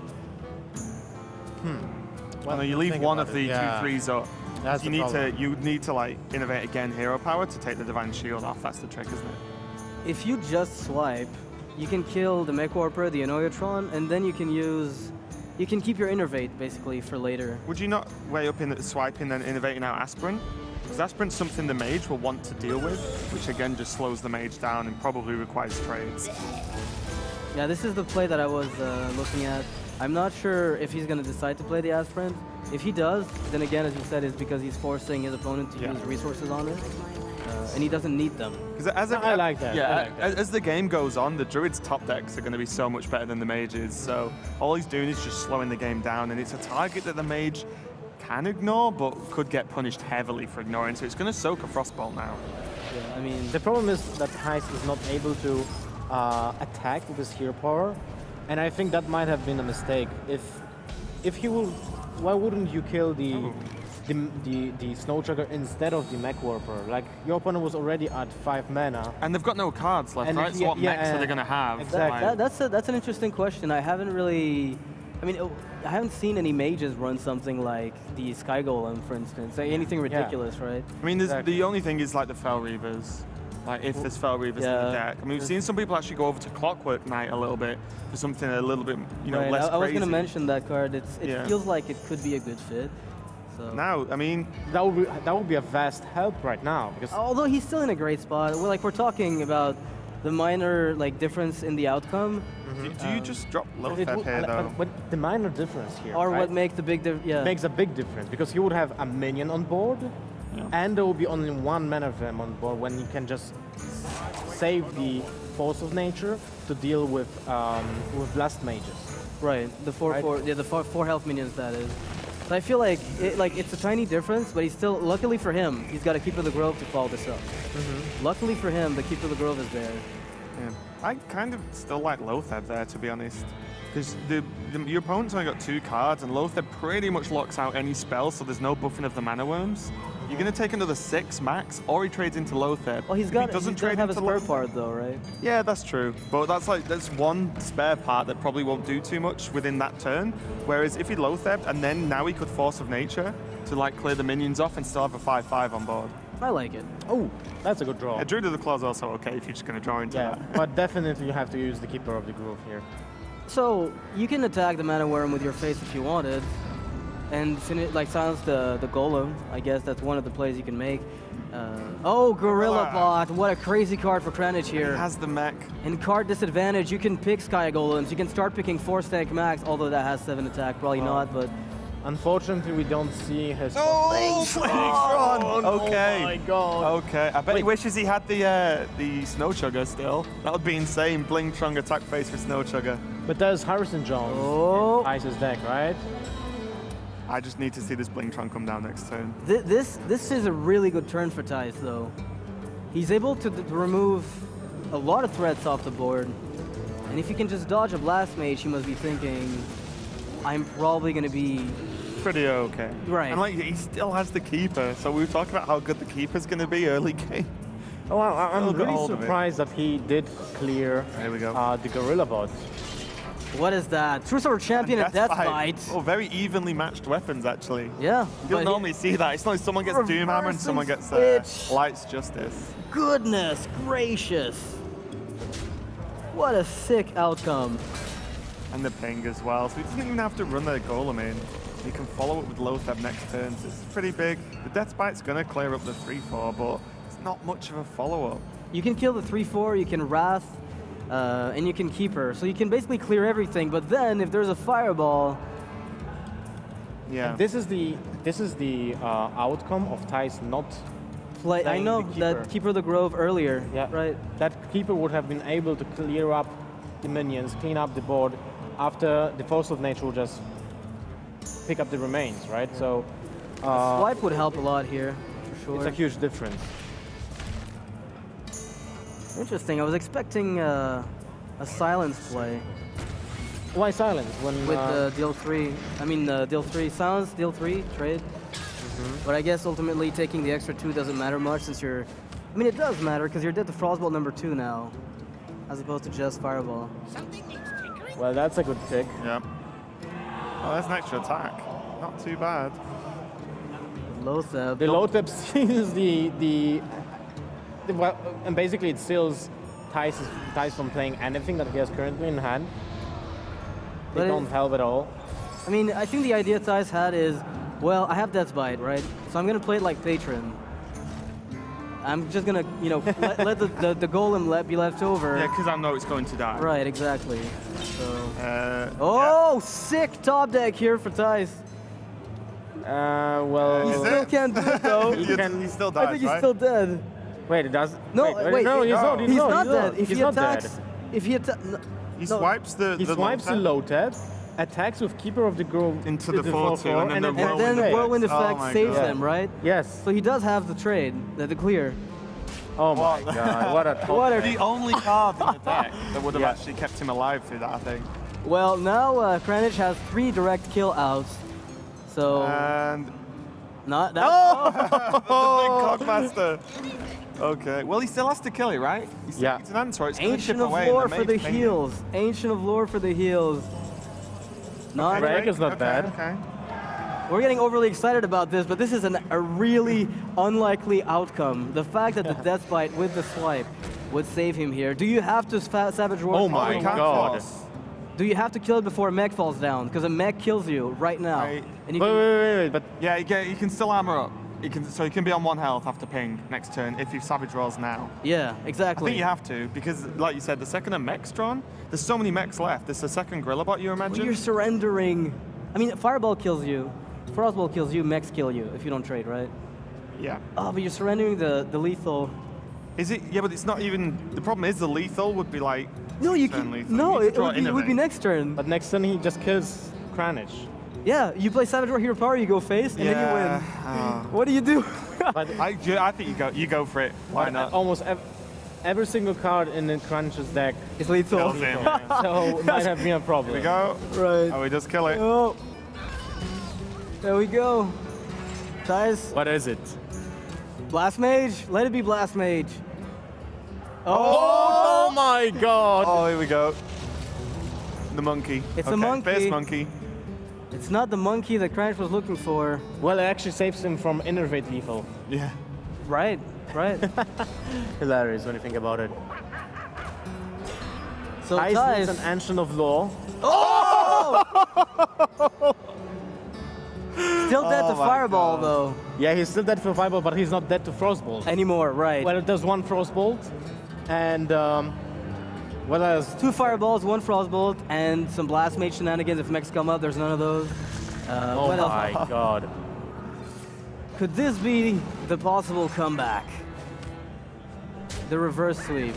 Well, no, you leave one of the 2/3s up. That's you the need problem. you need to like innovate again hero power to take the Divine Shield off. That's the trick, isn't it? If you just swipe, you can kill the Mech Warper, the Anoyotron, and then you can keep your Innervate basically for later. Would you not weigh up in the swiping and innovating out Aspirant? Because Aspirant's something the mage will want to deal with, which again just slows the mage down and probably requires trades. Yeah, this is the play that I was looking at. I'm not sure if he's going to decide to play the Aspirant. If he does, then again, as you said, it's because he's forcing his opponent to Yeah. use resources on it, and he doesn't need them. Because I like that, Yeah, I like that. as the game goes on, the druid's top decks are going to be so much better than the mages. So all he's doing is just slowing the game down, and it's a target that the mage can ignore, but could get punished heavily for ignoring. So it's going to soak a Frostbolt now. Yeah, I mean, The problem is that Heist is not able to attack with his hero power, and I think that might have been a mistake. If he will, why wouldn't you kill the Snow Trigger instead of the Mech Warper? Like your opponent was already at 5 mana. And they've got no cards left, And right? So yeah, what mechs yeah, are they going to have? exactly. Like, that's an interesting question. I haven't really, I mean, I haven't seen any mages run something like the Sky Golem, for instance. Like anything ridiculous, right? I mean, Exactly. the only thing is like the Fel Reavers. Like if there's Fel Reavers in Yeah. the deck. I mean, we've seen some people actually go over to Clockwork Knight a little bit for something a little bit, you know, Right, less I was crazy. going to mention that card. It Yeah. feels like it could be a good fit. So. Now, I mean, That would be a vast help right now because Although he's still in a great spot. Well, like we're talking about the minor like difference in the outcome, do you just drop it Lothep would- here though? but the minor difference here, or right, what make the big difference? Yeah. makes a big difference because you would have a minion on board, and there will be only 1 mana of them on board when you can just save the Force of Nature to deal with Blast Mages. Right. The four health minions that is. So I feel like it's a tiny difference, but he's still. Luckily for him, he's got to Keeper of the Grove to follow this up. Luckily for him, the Keeper of the Grove is there. Yeah. I kind of still like Lotheb there, to be honest. Because your opponent's only got 2 cards, and Lotheb pretty much locks out any spell, so there's no buffing of the mana worms. You're going to take another 6 max, or he trades into Lotheb. Well, he If doesn't have a into spare Lotheb- part though, right? Yeah, that's true. But that's one spare part that probably won't do too much within that turn. Whereas if he Lotheb, and then now he could Force of Nature to like clear the minions off and still have a 5/5 on board. I like it. Oh, that's a good draw. A Druid of the Claw is also okay if you're just going to draw into Yeah, that. but definitely you have to use the Keeper of the Grove here. So you can attack the Mana Worm with your face if you wanted, and like silence the golem. I guess that's one of the plays you can make. Oh, Gorilla Bot! What a crazy card for Kranich He here. has the mech. In card disadvantage, you can pick Sky Golems. You can start picking 4 stack max, although that has 7 attack. Probably not, but Unfortunately, we don't see his. Flametron! Okay. Oh my god. Okay, I bet he wishes he had the Snow Chugger still. That would be insane. Blingtron attack phase for Snow Chugger. But there's Harrison Jones Oh. in Ice's deck, right? I just need to see this Blingtron come down next turn. this is a really good turn for Thijs, though. He's able to remove a lot of threats off the board. And if he can just dodge a Blast Mage, he must be thinking, I'm probably going to be... Pretty okay. Right. And like, he still has the Keeper, so we were talking about how good the Keeper's going to be early game. Oh, I'm Still got really hold of it. surprised that he did clear There we go. the Gorilla Bot. What is that? True Sword Champion and Deathbite. Oh, very evenly matched weapons, actually. Yeah. You but don't he- normally see that. It's not like someone gets Doomhammer and someone gets Reverse Light's Justice. Goodness gracious. What a sick outcome. And the ping as well. So he doesn't even have to run the Golem in. He can follow it with low step next turn. So it's pretty big. The Deathbite's going to clear up the 3-4, but it's not much of a follow-up. You can kill the 3-4, you can Wrath, and you can keep her. So you can basically clear everything, but then if there's a Fireball, Yeah. This is the outcome of Thijs not. I Playing know the that Keeper. Keeper of the Grove earlier, Yeah. right? That Keeper would have been able to clear up the minions, clean up the board. After the Force of Nature will just pick up the remains, right? So Swipe would help a lot here, for sure. it's a huge difference. Interesting, I was expecting a silence play Why silence when with deal 3. I mean, deal 3 silence, deal 3, trade. But I guess ultimately taking the extra 2 doesn't matter much since you're... I mean, it does matter because you're dead to Frostbolt number 2 now, as opposed to just Fireball. Something needs tinkering. well, that's a good pick. Yeah. Oh, that's an extra attack. Not too bad. Lotheb. The Lotheb seals the well, and basically it seals Thijs from playing anything that he has currently in hand. They But it- don't help at all. I mean, I think the idea Thijs had is, well, I have Deathbite, right? So I'm gonna play it like Patron. I'm just gonna, you know, let the golem be left over. Yeah, because I know it's going to die. Right, exactly. So. Oh! Sick top deck here for Thijs. Well, He Is still it? can't do it though. He still dies, I think he's right? still dead. wait, it does. No, wait, no, he's not. He's not dead. If He's he not attacks, dead. if he attacks, He swipes the He swipes the Lotheb. Lotheb, attacks with Keeper of the Grove Into the 4-2, and then the and Whirlwind then the effect. whirlwind Oh effect my saves God. him, right? Yes. So he does have the trade, the clear. Oh my god, what a top What a- deck. The only card in the deck that would have Yeah. actually kept him alive through that, I think. Well, now Kranich has 3 direct kill outs. So And not that. the big Cogmaster. Okay. Well, he still has to kill it, right? He's Yeah. It's an answer. It's gonna Ancient chip of away, and Lore for mage the ping it. heals. Ancient of Lore for the heals. Not. Right. Drake is not bad. Okay. We're getting overly excited about this, but this is a really unlikely outcome. The fact that the Deathbite with the swipe would save him here. Do you have to Savage Roar? Oh my We can't God. force. Do you have to kill it before a mech falls down? Because a mech kills you right now. Right. And you Wait, can, wait, but Yeah, you can still armor up. So he can be on 1 health after ping next turn if you Savage Rolls now. yeah, I exactly. think you have to, because like you said, the second a mech's drawn, there's so many mechs left. There's a second Gorilla Bot, you Well, imagine? you're surrendering. I mean, Fireball kills you. Frostball kills you, mechs kill you if you don't trade, right? Yeah. Oh, but you're surrendering the lethal. Is it? Yeah, but it's not even. The problem is the lethal would be like. No, you turn can. lethal. No, You need to it draw would be Innovate. next turn. but next turn he just kills Kranich. Yeah, you play Savage Roar Hero Power, you go face, and then you win. What do you do? But I think you go for it. Why not? almost every single card in the Kranich deck It's lethal. Kills him. so it might have been a problem. Here we go. Right. Oh, he does kill it. Oh. There we go. Guys, What is it? Blast Mage. Let it be Blast Mage. Oh my god! Oh, here we go. The monkey. It's a Okay, monkey. Fierce monkey. It's not the monkey that Kranich was looking for. Well, it actually saves him from Innervate lethal. Yeah. Right, right. Hilarious when you think about it. So Tyson is guys, an ancient of law. Still dead Oh to my Fireball, God. though. Yeah, he's still dead for Fireball, but he's not dead to Frostbolt. Anymore, right. Well, there's one Frostbolt, and what else? 2 Fireballs, 1 Frostbolt, and some Blast Mage shenanigans. If mechs come up, there's none of those. Oh What else? my god. Could this be the possible comeback? The reverse sweep.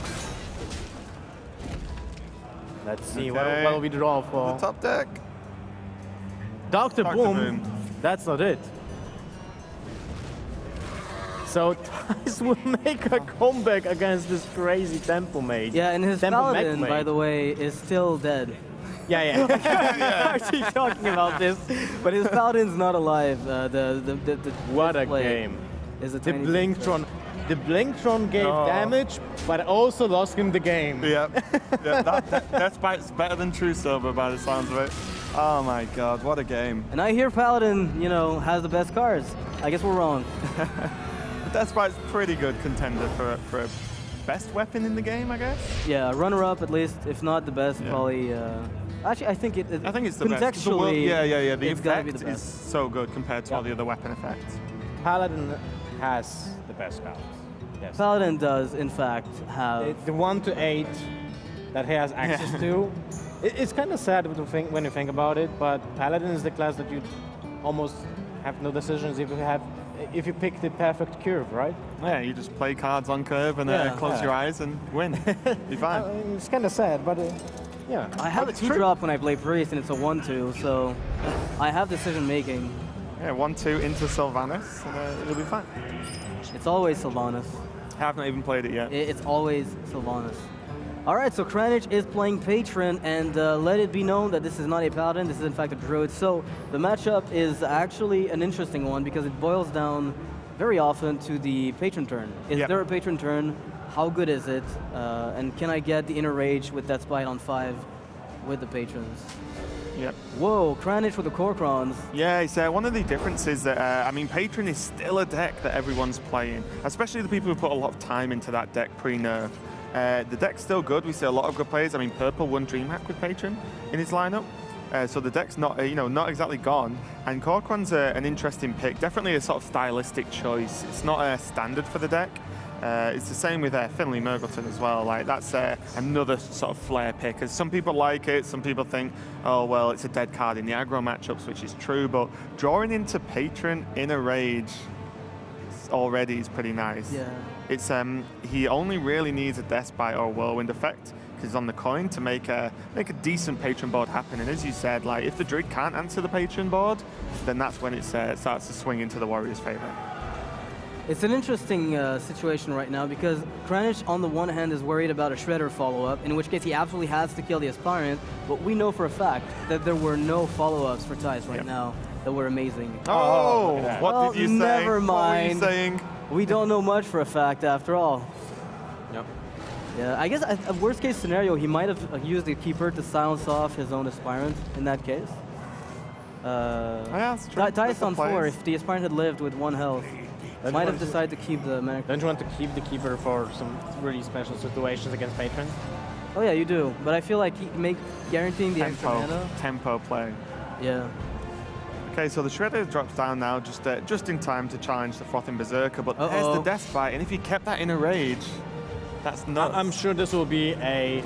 Let's see, Okay. what will we draw The for? top deck. Dr. Dr. Boom. Boom. That's not it. So Tice will make a comeback against this crazy Tempo Mage. Yeah, and his Tempo Mech Paladin, Mage. by the way, is still dead. Yeah, yeah. I keep talking about this, but his Paladin's not alive. The What a display game. Is a The tiny Blingtron. The Blingtron gave Oh. damage, but also lost him the game. Yeah, Death Bite's better than True Silver by the sounds of it. Oh my god, what a game. And I hear Paladin, you know, has the best cards. I guess we're wrong. Death Bite's pretty good contender for a best weapon in the game, I guess. Yeah, runner-up at least, if not the best, Yeah. probably. Actually, I think it. I think it's the best. The contextually. yeah. The it's gotta be effect the is best. so good compared to all the Yeah. other weapon effects. Paladin has the best cards. Yes. Paladin does, in fact, have. The 1 to 8 that he has access to. It's kind of sad when you think about it, but Paladin is the class that you almost have no decisions if you pick the perfect curve, right? Yeah, you just play cards on curve and Yeah. close Yeah. your eyes and win. Be fine. It's kind of sad, but yeah. I have a it's 2-drop when I play Priest, and it's a 1-2, so I have decision making. Yeah, 1-2 into Sylvanas, and it'll be fine. It's always Sylvanas. I have not even played it yet. It's always Sylvanas. All right, so Kranich is playing Patron, and let it be known that this is not a Paladin, this is in fact a Druid. So the matchup is actually an interesting one because it boils down very often to the Patron turn. Is Yep. there a Patron turn? How good is it? And can I get the Inner Rage with Death Bite on 5 with the Patrons? Yep. Whoa, Kranich with the Korkrons. Yeah, it's one of the differences that, I mean, Patron is still a deck that everyone's playing, especially the people who put a lot of time into that deck pre-nerf. The deck's still good. We see a lot of good players. I mean, Purple won DreamHack with Patron in his lineup. So the deck's not, not exactly gone. And Korkron's an interesting pick. Definitely a sort of stylistic choice. It's not a standard for the deck. It's the same with Finley Murgleton as well. Like that's another sort of flair pick. As some people like it, some people think, oh well, it's a dead card in the aggro matchups, which is true. But drawing into Patron in a rage already is pretty nice. Yeah. It's he only really needs a Death Bite or a Whirlwind effect because on the coin to make a decent Patron board happen. And as you said, like if the Druid can't answer the Patron board, then that's when it starts to swing into the Warrior's favor. It's an interesting situation right now because Kranich, on the one hand, is worried about a Shredder follow-up, in which case he absolutely has to kill the Aspirant, but we know for a fact that there were no follow-ups for Tice right Yep. now that were amazing. Oh, look at that. what Well, did you say? never What were you mind. saying? We don't know much for a fact after all. Yep. Yeah, I guess a worst-case scenario, he might have used the Keeper to silence off his own Aspirant in that case. Yeah, that's true. Tice That's the on 4, players. if the Aspirant had lived with 1 health, might have decided to keep the Manic. Don't you want to keep the Keeper for some really special situations against patrons? Oh yeah, you do, but I feel like guaranteeing the extra mana. Tempo play. Yeah. Okay, so the Shredder drops down now just in time to challenge the Frothing Berserker, but there's Uh-oh. the Death Bite, and if he kept that in a rage, that's nuts. I'm sure this will be a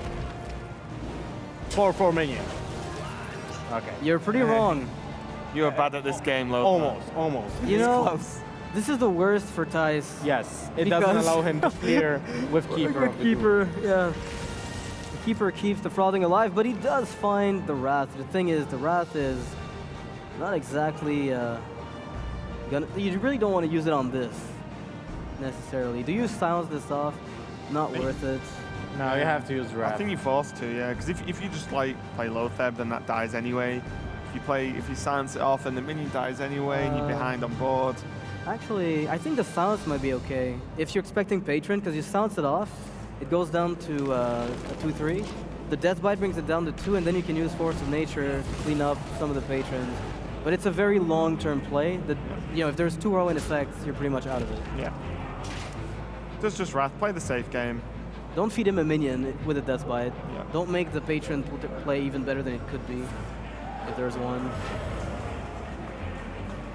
4/4 minion. Okay. You're pretty wrong. You are bad at this game, Lothar. Almost. You It's know, close. this is the worst for Tice. Yes, it doesn't Because- allow him to clear with Keeper. of the Doom. Keeper, yeah. The Keeper keeps the Frothing alive, but he does find the Wrath. The thing is, the Wrath is not exactly gonna. You really don't want to use it on this necessarily. Do you silence this off? Not worth it. No, you have to use I Wrath. think you're forced to, yeah, because if you just like play Lothar, then that dies anyway. If you silence it off, then the minion dies anyway, and you're behind on board. Actually, I think the silence might be okay. If you're expecting Patron, because you silence it off, it goes down to a 2/3. The Death Bite brings it down to 2, and then you can use Force of Nature to clean up some of the Patrons. But it's a very long-term play. That if there's 2 Whirlwind effects, you're pretty much out of it. Yeah. Just Wrath, play the safe game. Don't feed him a minion with a Death Bite. Yeah. Don't make the Patron play even better than it could be, if there's one.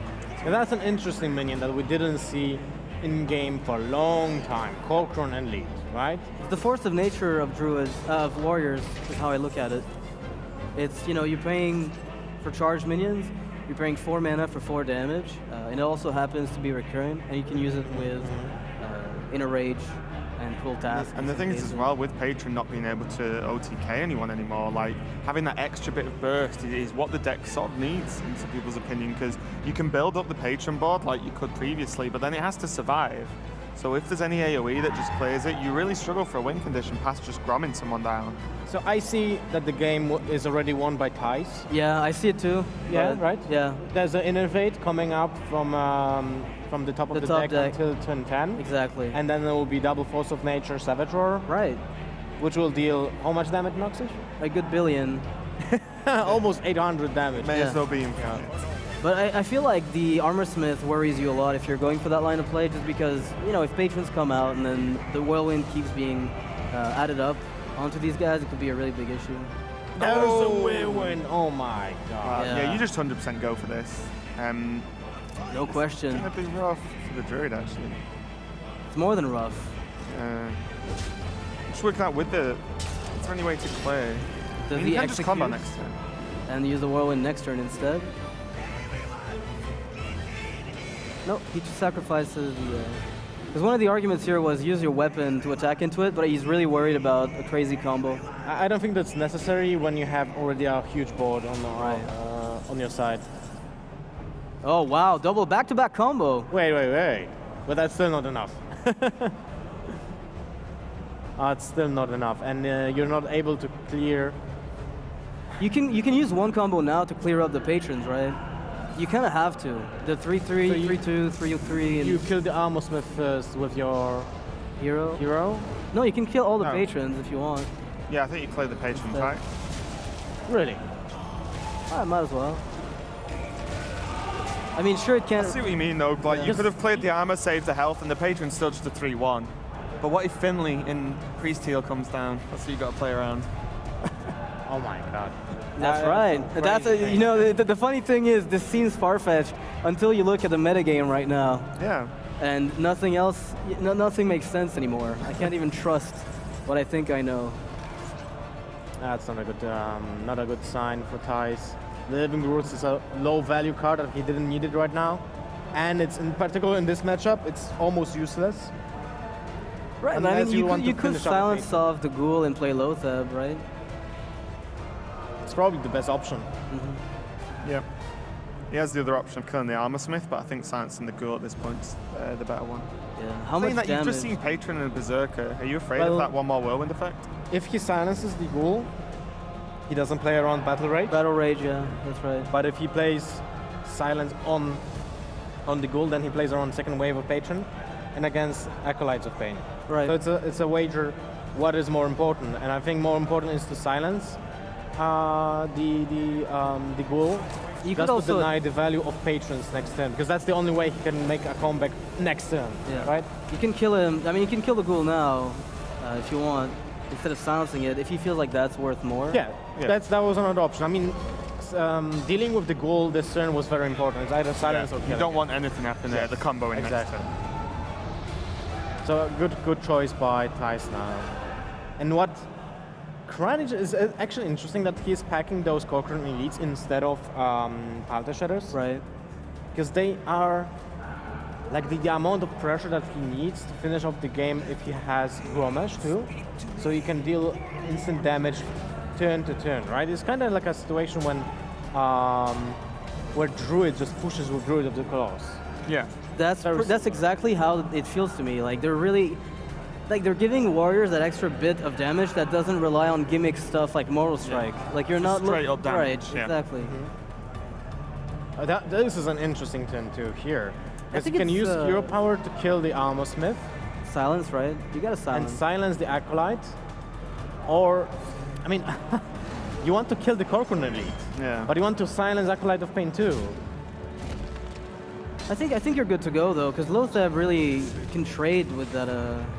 And that's an interesting minion that we didn't see in game for a long time. Corcoran and Lead, right? The force of nature of druids, of warriors, is how I look at it. It's, you know, you're paying for charged minions, you're paying 4 mana for 4 damage, and it also happens to be recurring, and you can use it with Inner Rage and Cruel Task. And the thing is as amazing. well, with Patron not being able to OTK anyone anymore, like having that extra bit of burst is what the deck sort of needs, in some people's opinion, because you can build up the Patron board like you could previously, but then it has to survive. So if there's any AoE that just plays it, you really struggle for a win condition past just gromming someone down. So I see that the game is already won by Thijs. Yeah, I see it too. Yeah, but- right? Yeah, There's an Innervate coming up from the top of The the, top deck, deck. until turn 10. exactly. And then there will be double Force of Nature Savage Roar, right, which will deal how much damage, Noxish? a good billion. Almost 800 damage. May Yeah. as well be infinite. But I feel like the Armor Smith worries you a lot if you're going for that line of play, just because, you know, if patrons come out and then the Whirlwind keeps being added up onto these guys, it could be a really big issue. There's Oh. a Whirlwind. Oh my god. Yeah. Yeah. You just 100% go for this. No question. It'd be rough for the Druid, actually. It's more than rough. Just working out with the... Is there any way to play? Does You he can just combo execute next turn. and use the Whirlwind next turn instead? No, he just sacrifices the... Because one of the arguments here was use your weapon to attack into it, but he's really worried about a crazy combo. I don't think that's necessary when you have already a huge board on your side. Oh wow, double back-to-back combo. Wait. But that's still not enough. It's still not enough, and you're not able to clear. You can use one combo now to clear up the patrons, right? You kind of have to. The 3-3, So you- 3-2, 3-3, and You kill the Armor Smith first with your hero. hero. No, you can kill all the No. patrons if you want. Yeah, I think you play the Patron, Yeah. right? Really? I might as well. I mean, sure, it I can't. see what you mean, though. Like, you Just- could have played the armor, saved the health, and the Patron's still just a 3-1. But what if Finley in Priest Heal comes down? That's what you got to play around. Oh my god. That's right. That's a, you know, the funny thing is, this seems far-fetched until you look at the metagame right now, Yeah. and nothing else, nothing makes sense anymore. I can't even trust what I think I know. That's not a good sign for Thijs. The Living Roots is a low value card that he didn't need it right now, and it's in particular in this matchup, it's almost useless. Right, but I Unless mean, you you want could, to you could finish up a silence patron. off the Ghoul and play Lothab, right? It's probably the best option. Yeah. He has the other option of killing the Armor Smith, but I think silencing the Ghoul at this point's the better one. Yeah. How Saying much that, you've damage? just seen Patron and Berserker. Are you afraid Well- of that one more Whirlwind effect? If he silences the Ghoul, he doesn't play around Battle Rage. Battle Rage, yeah, that's right. But if he plays Silence on the Ghoul, then he plays around second wave of Patron and against Acolytes of Pain. Right. So it's a wager. What is more important? And I think more important is to silence the Ghoul. You just could to also deny the value of Patrons next turn, because that's the only way he can make a comeback next turn. Yeah. Right? You can kill him. I mean, you can kill the Ghoul now if you want, instead of silencing it. If he feels like that's worth more. Yeah. Yeah. That was another option. I mean, dealing with the Ghoul this turn was very important. It's either silence or kill. You don't want anything happening there, Yes. the combo in Exactly. next turn. So a good choice by Thijs now. And what Kranich is actually interesting that he's packing those Corcoran Elites instead of Palta Shatters. Right. Because they are like the amount of pressure that he needs to finish off the game if he has Gromash too. So he can deal instant damage turn to turn, right? It's kind of like a situation when where Druid just pushes with Druid of the Claws. Yeah. That's exactly how it feels to me. Like they're giving warriors that extra bit of damage that doesn't rely on gimmick stuff like Moral Strike. Like you're Just not straight up damage, Right, yeah. exactly. This is an interesting turn too here. Because you think can it's, use Hero Power to kill the Armor Smith Silence, right? You gotta and silence. silence the Acolyte. Or, I mean, you want to kill the Corcoran Elite, Yeah. but you want to silence Acolyte of Pain too. I think you're good to go though, because Lothab really can trade with that.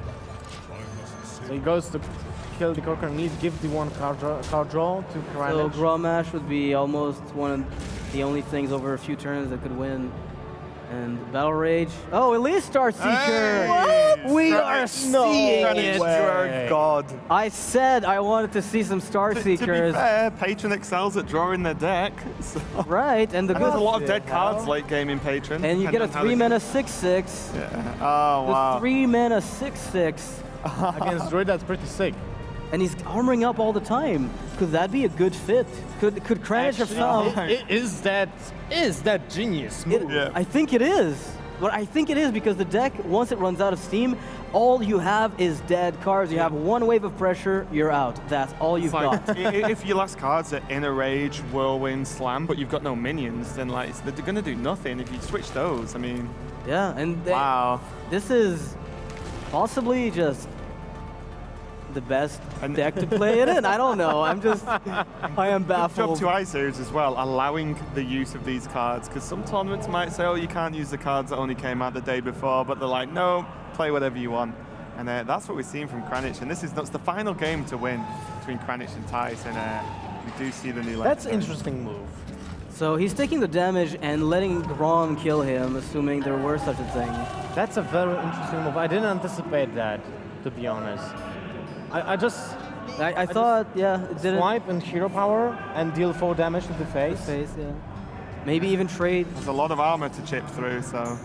So he goes to kill the Corcoran Elite, give the one card draw to So Kranich. Grommash would be almost one of the only things over a few turns that could win. And Battle Rage. Oh, Elite Star Seeker! Hey! We Kranich- are seeing Kranich, it! you're a god. I said I wanted to see some Star To be Seekers. fair, Patron excels at drawing their deck. So. Right, and the There's a good lot of dead cards late game in Patron. and you get a depending on how 3 mana 6/6. they- Yeah. Oh, The wow. 3 mana 6/6. Against Druid, that's pretty sick. And he's armoring up all the time. Could that be a good fit? Could Kranich have found? Is that genius It- move? Yeah. I think it is. But I think it is because the deck, once it runs out of steam, all you have is dead cards. You have one wave of pressure, you're out. That's all you've It's like, got. if your last cards are Inner Rage, Whirlwind, Slam, but you've got no minions, then like they're going to do nothing if you switch those. I mean, Yeah, and wow. this is possibly just the best And- deck to play it in. I don't know. I am Job baffled. to iSeries as well, allowing the use of these cards, because some tournaments might say, oh, you can't use the cards that only came out the day before, but they're like, no, play whatever you want. And that's what we're seeing from Kranich, and this is that's the final game to win between Kranich and Tice, and we do see the new That's legendary. interesting move. So he's taking the damage and letting Grom kill him, assuming there were such a thing. That's a very interesting move. I didn't anticipate that, to be honest. I just I thought, yeah, it didn't. swipe and hero power and deal 4 damage to the face. Face, yeah. Maybe even trade. There's a lot of armor to chip through, so.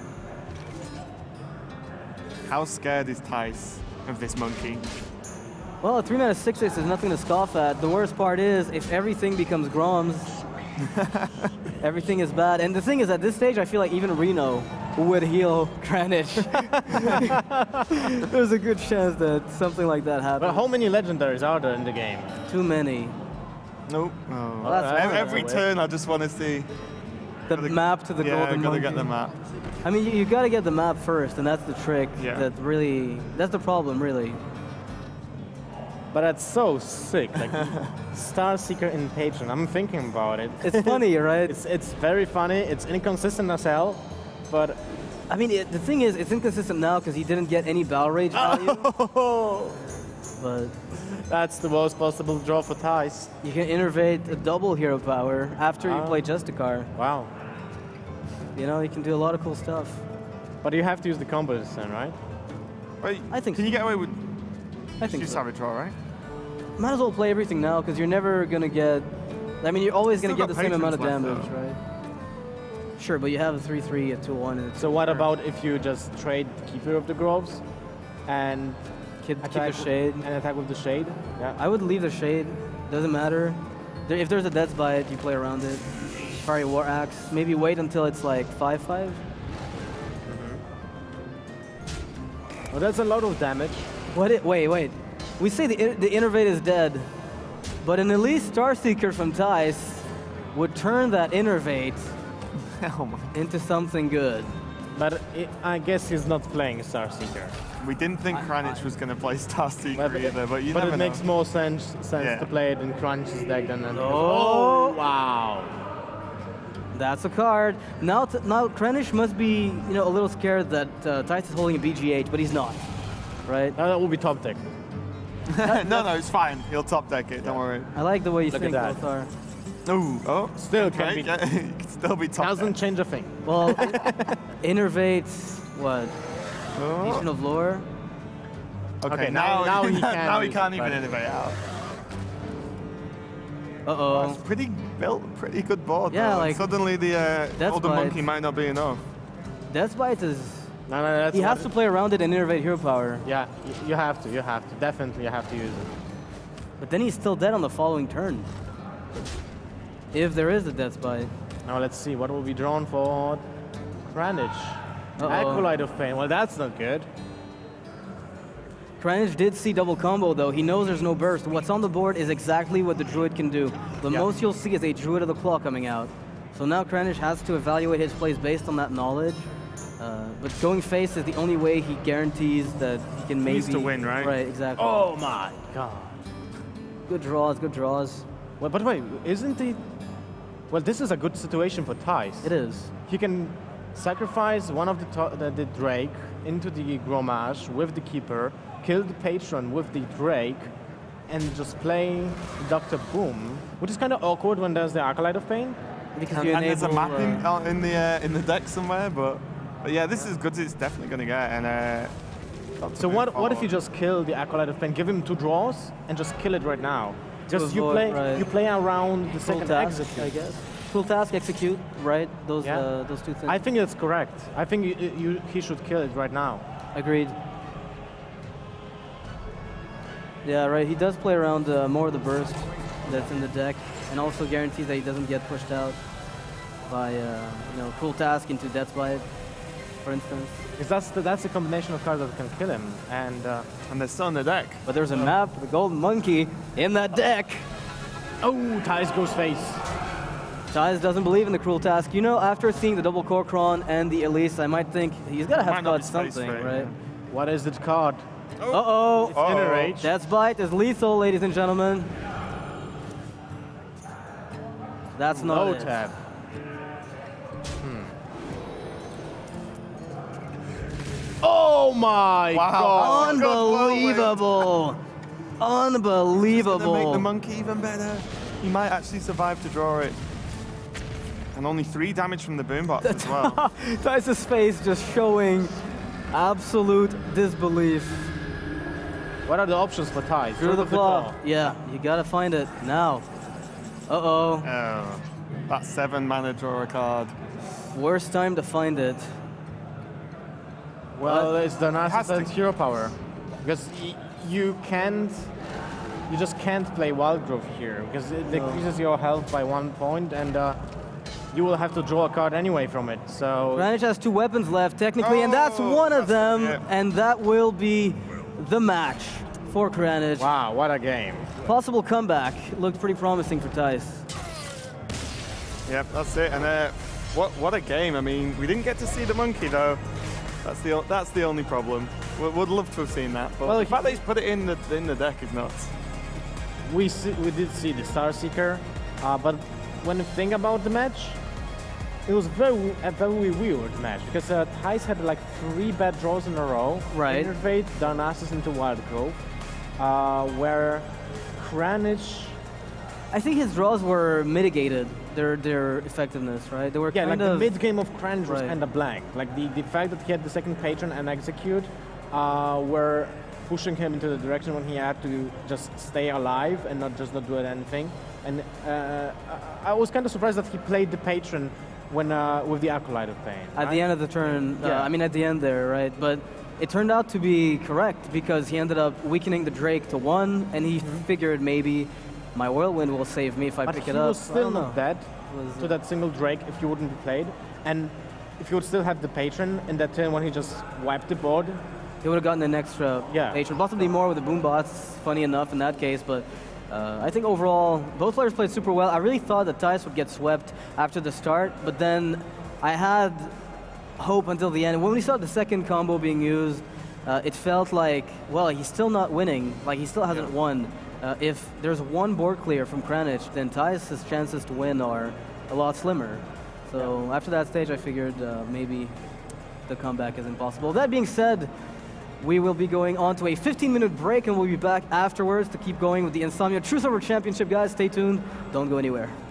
How scared is Tice of this monkey? Well, a 3 mana 6/6 is nothing to scoff at. The worst part is if everything becomes Groms, everything is bad. And the thing is, at this stage, I feel like even Reno would heal Kranich. There's a good chance that something like that happens. But how many legendaries are there in the game? Too many. Nope. Oh. Well, that's Alright. fine. Every turn, I just want to see. The Gotta- map to the Yeah, golden gotta monkey. get the map. I mean, you got to get the map first, and that's the trick. Yeah. That's the problem, really. But that's so sick. Like Star Seeker in Patron. I'm thinking about it. It's funny, right? It's very funny. It's inconsistent as hell, but I mean, the thing is, it's inconsistent now because he didn't get any Battle Rage value. But that's the worst possible draw for Tice. you can innervate a double hero power after you play Justicar. Wow. You know, you can do a lot of cool stuff. But you have to use the combos then, right? Wait, I think Can you get away with I think you so. Savage Draw, right? Might as well play everything now because you're never gonna get. I mean, you're always gonna Still get got the same amount of patrons left, damage, though. right? Sure, but you have a 3/3, a 2/1, and a So what about if you just trade Keeper of the Groves and keep attack a shade? and attack with the shade? Yeah. I would leave the shade. Doesn't matter. If there's a Death's Bite, you play around it. Probably War Axe. Maybe wait until it's like 5/5. Well, that's a lot of damage. Wait. We say the Innervate is dead, but an Elite Starseeker from Tice would turn that Innervate Oh my. into something good. But I guess he's not playing Star Seeker. We didn't think Kranich was going to play Star Seeker But- either, but you But never it know. makes more sense Yeah. to play it in Crunch's deck than in Oh. wow. That's a card. Now Kranich must be a little scared that Tice is holding a BGH, but he's not, right? That will be top deck. no, it's fine. He'll top deck it. Don't worry. I like the way you Look at think that. both are. Ooh, oh, Still can okay. be- Yeah, you can still be top Doesn't deck. change a thing. Well, Innervate's what? Oh. Legion of Lore. Okay, now he can now he use can't it, even but- innovate out. Uh-oh. It's pretty good board. Yeah, though. like, Suddenly the Death's Golden Bite. Monkey might not be enough. Death's Bite is... No, that's He what has to play around it and innervate hero power. Yeah, you have to. Definitely, you have to use it. But then he's still dead on the following turn. If there is a Death's Bite. Now let's see what will be drawn for Kranich. Uh-oh. Acolyte of Pain. Well, that's not good. Kranich did see double combo though. He knows there's no burst. What's on the board is exactly what the Druid can do. The Yeah. most you'll see is a Druid of the Claw coming out. So now Kranich has to evaluate his plays based on that knowledge. But going face is the only way he guarantees that he can maybe... needs to win, right? Right, exactly. Oh my god. Good draws, good draws. Well, but wait, isn't the... Well, this is a good situation for Tice. It is. He can sacrifice one of the Drake into the Gromage with the Keeper, kill the Patron with the Drake, and just play Dr. Boom, which is kind of awkward when there's the Acolyte of Pain. Because you And there's a enable, mapping in the deck somewhere, but But yeah, this is as good as it's definitely going to get. And So what if you just kill the Acolyte of Pain, give him 2 draws, and just kill it right now? Just you play around the second task, execute. I guess. Full task, execute, right? Those Yeah. those 2 things. I think that's correct. I think he should kill it right now. Agreed. Yeah, right. He does play around more of the burst that's in the deck, and also guarantees that he doesn't get pushed out by Cruel Task into Death's Bite, for instance. Because that's the combination of cards that can kill him, and they're still in the deck. But there's a map, the Golden Monkey, in that deck. oh, Ties goes face. Ties doesn't believe in the Cruel Task. You know, after seeing the double Kor'kron and the Elise, I might think he's got to have Might not got be space something, for it, right? What is it card? Uh-oh. Inner Rage. Death's Bite is lethal, ladies and gentlemen. That's not Low it. tab. Oh my god! Unbelievable. Gonna Unbelievable. make the monkey even better. He might actually survive to draw it. And only 3 damage from the boombox as well. Tice's face just showing absolute disbelief. What are the options for Ties? Through the claw. Yeah, you gotta find it now. Uh-oh. Oh, that 7 mana draw a card. Worst time to find it. Well, it's the Has Narcissus to- hero power. Because you just can't play Wild Growth here, because it decreases your health by 1 point, and you will have to draw a card anyway from it, so... Kranich has 2 weapons left, technically, and that's Oh, one of that's- them, yeah. and that will be the match for Kranich. Wow, what a game. Possible comeback. Looked pretty promising for Tice. Yep, that's it. And what a game. I mean, we didn't get to see the monkey though. That's the only problem. Would love to have seen that. But Well, the fact that he's put it in the deck is nuts. We did see the Star Seeker, but when you think about the match, it was a very weird match, because Ties had like 3 bad draws in a row. Right. Interfade, Darnassus into Wild Growth, where Kranich... I think his draws were mitigated, their effectiveness, right? They were Yeah, like kind the of... mid game of Kranich was Right. kind of blank. Like the fact that he had the second patron and execute were pushing him into the direction when he had to just stay alive and not do anything. And I was kind of surprised that he played the patron when with the Acolyte of Pain. At the end of the turn, Yeah. I mean at the end there, right? But it turned out to be correct, because he ended up weakening the Drake to 1, and he figured maybe my Whirlwind will save me if I But pick he it up. was I still don't not know. dead Was to it- that single Drake if you wouldn't be played. And if you would still have the patron in that turn when he just wiped the board, He would have gotten an extra Yeah. patron, possibly more with the boom bots. Funny enough in that case, but I think overall both players played super well. I really thought that Tice would get swept after the start, but then I had hope until the end. When we saw the second combo being used, it felt like, well, he's still not winning. Like he still hasn't won. If there's 1 board clear from Kranich, then Tice's chances to win are a lot slimmer. So after that stage, I figured maybe the comeback is impossible. That being said, we will be going on to a 15-minute break, and we'll be back afterwards to keep going with the Insomnia Truth Over Championship, guys. Stay tuned. Don't go anywhere.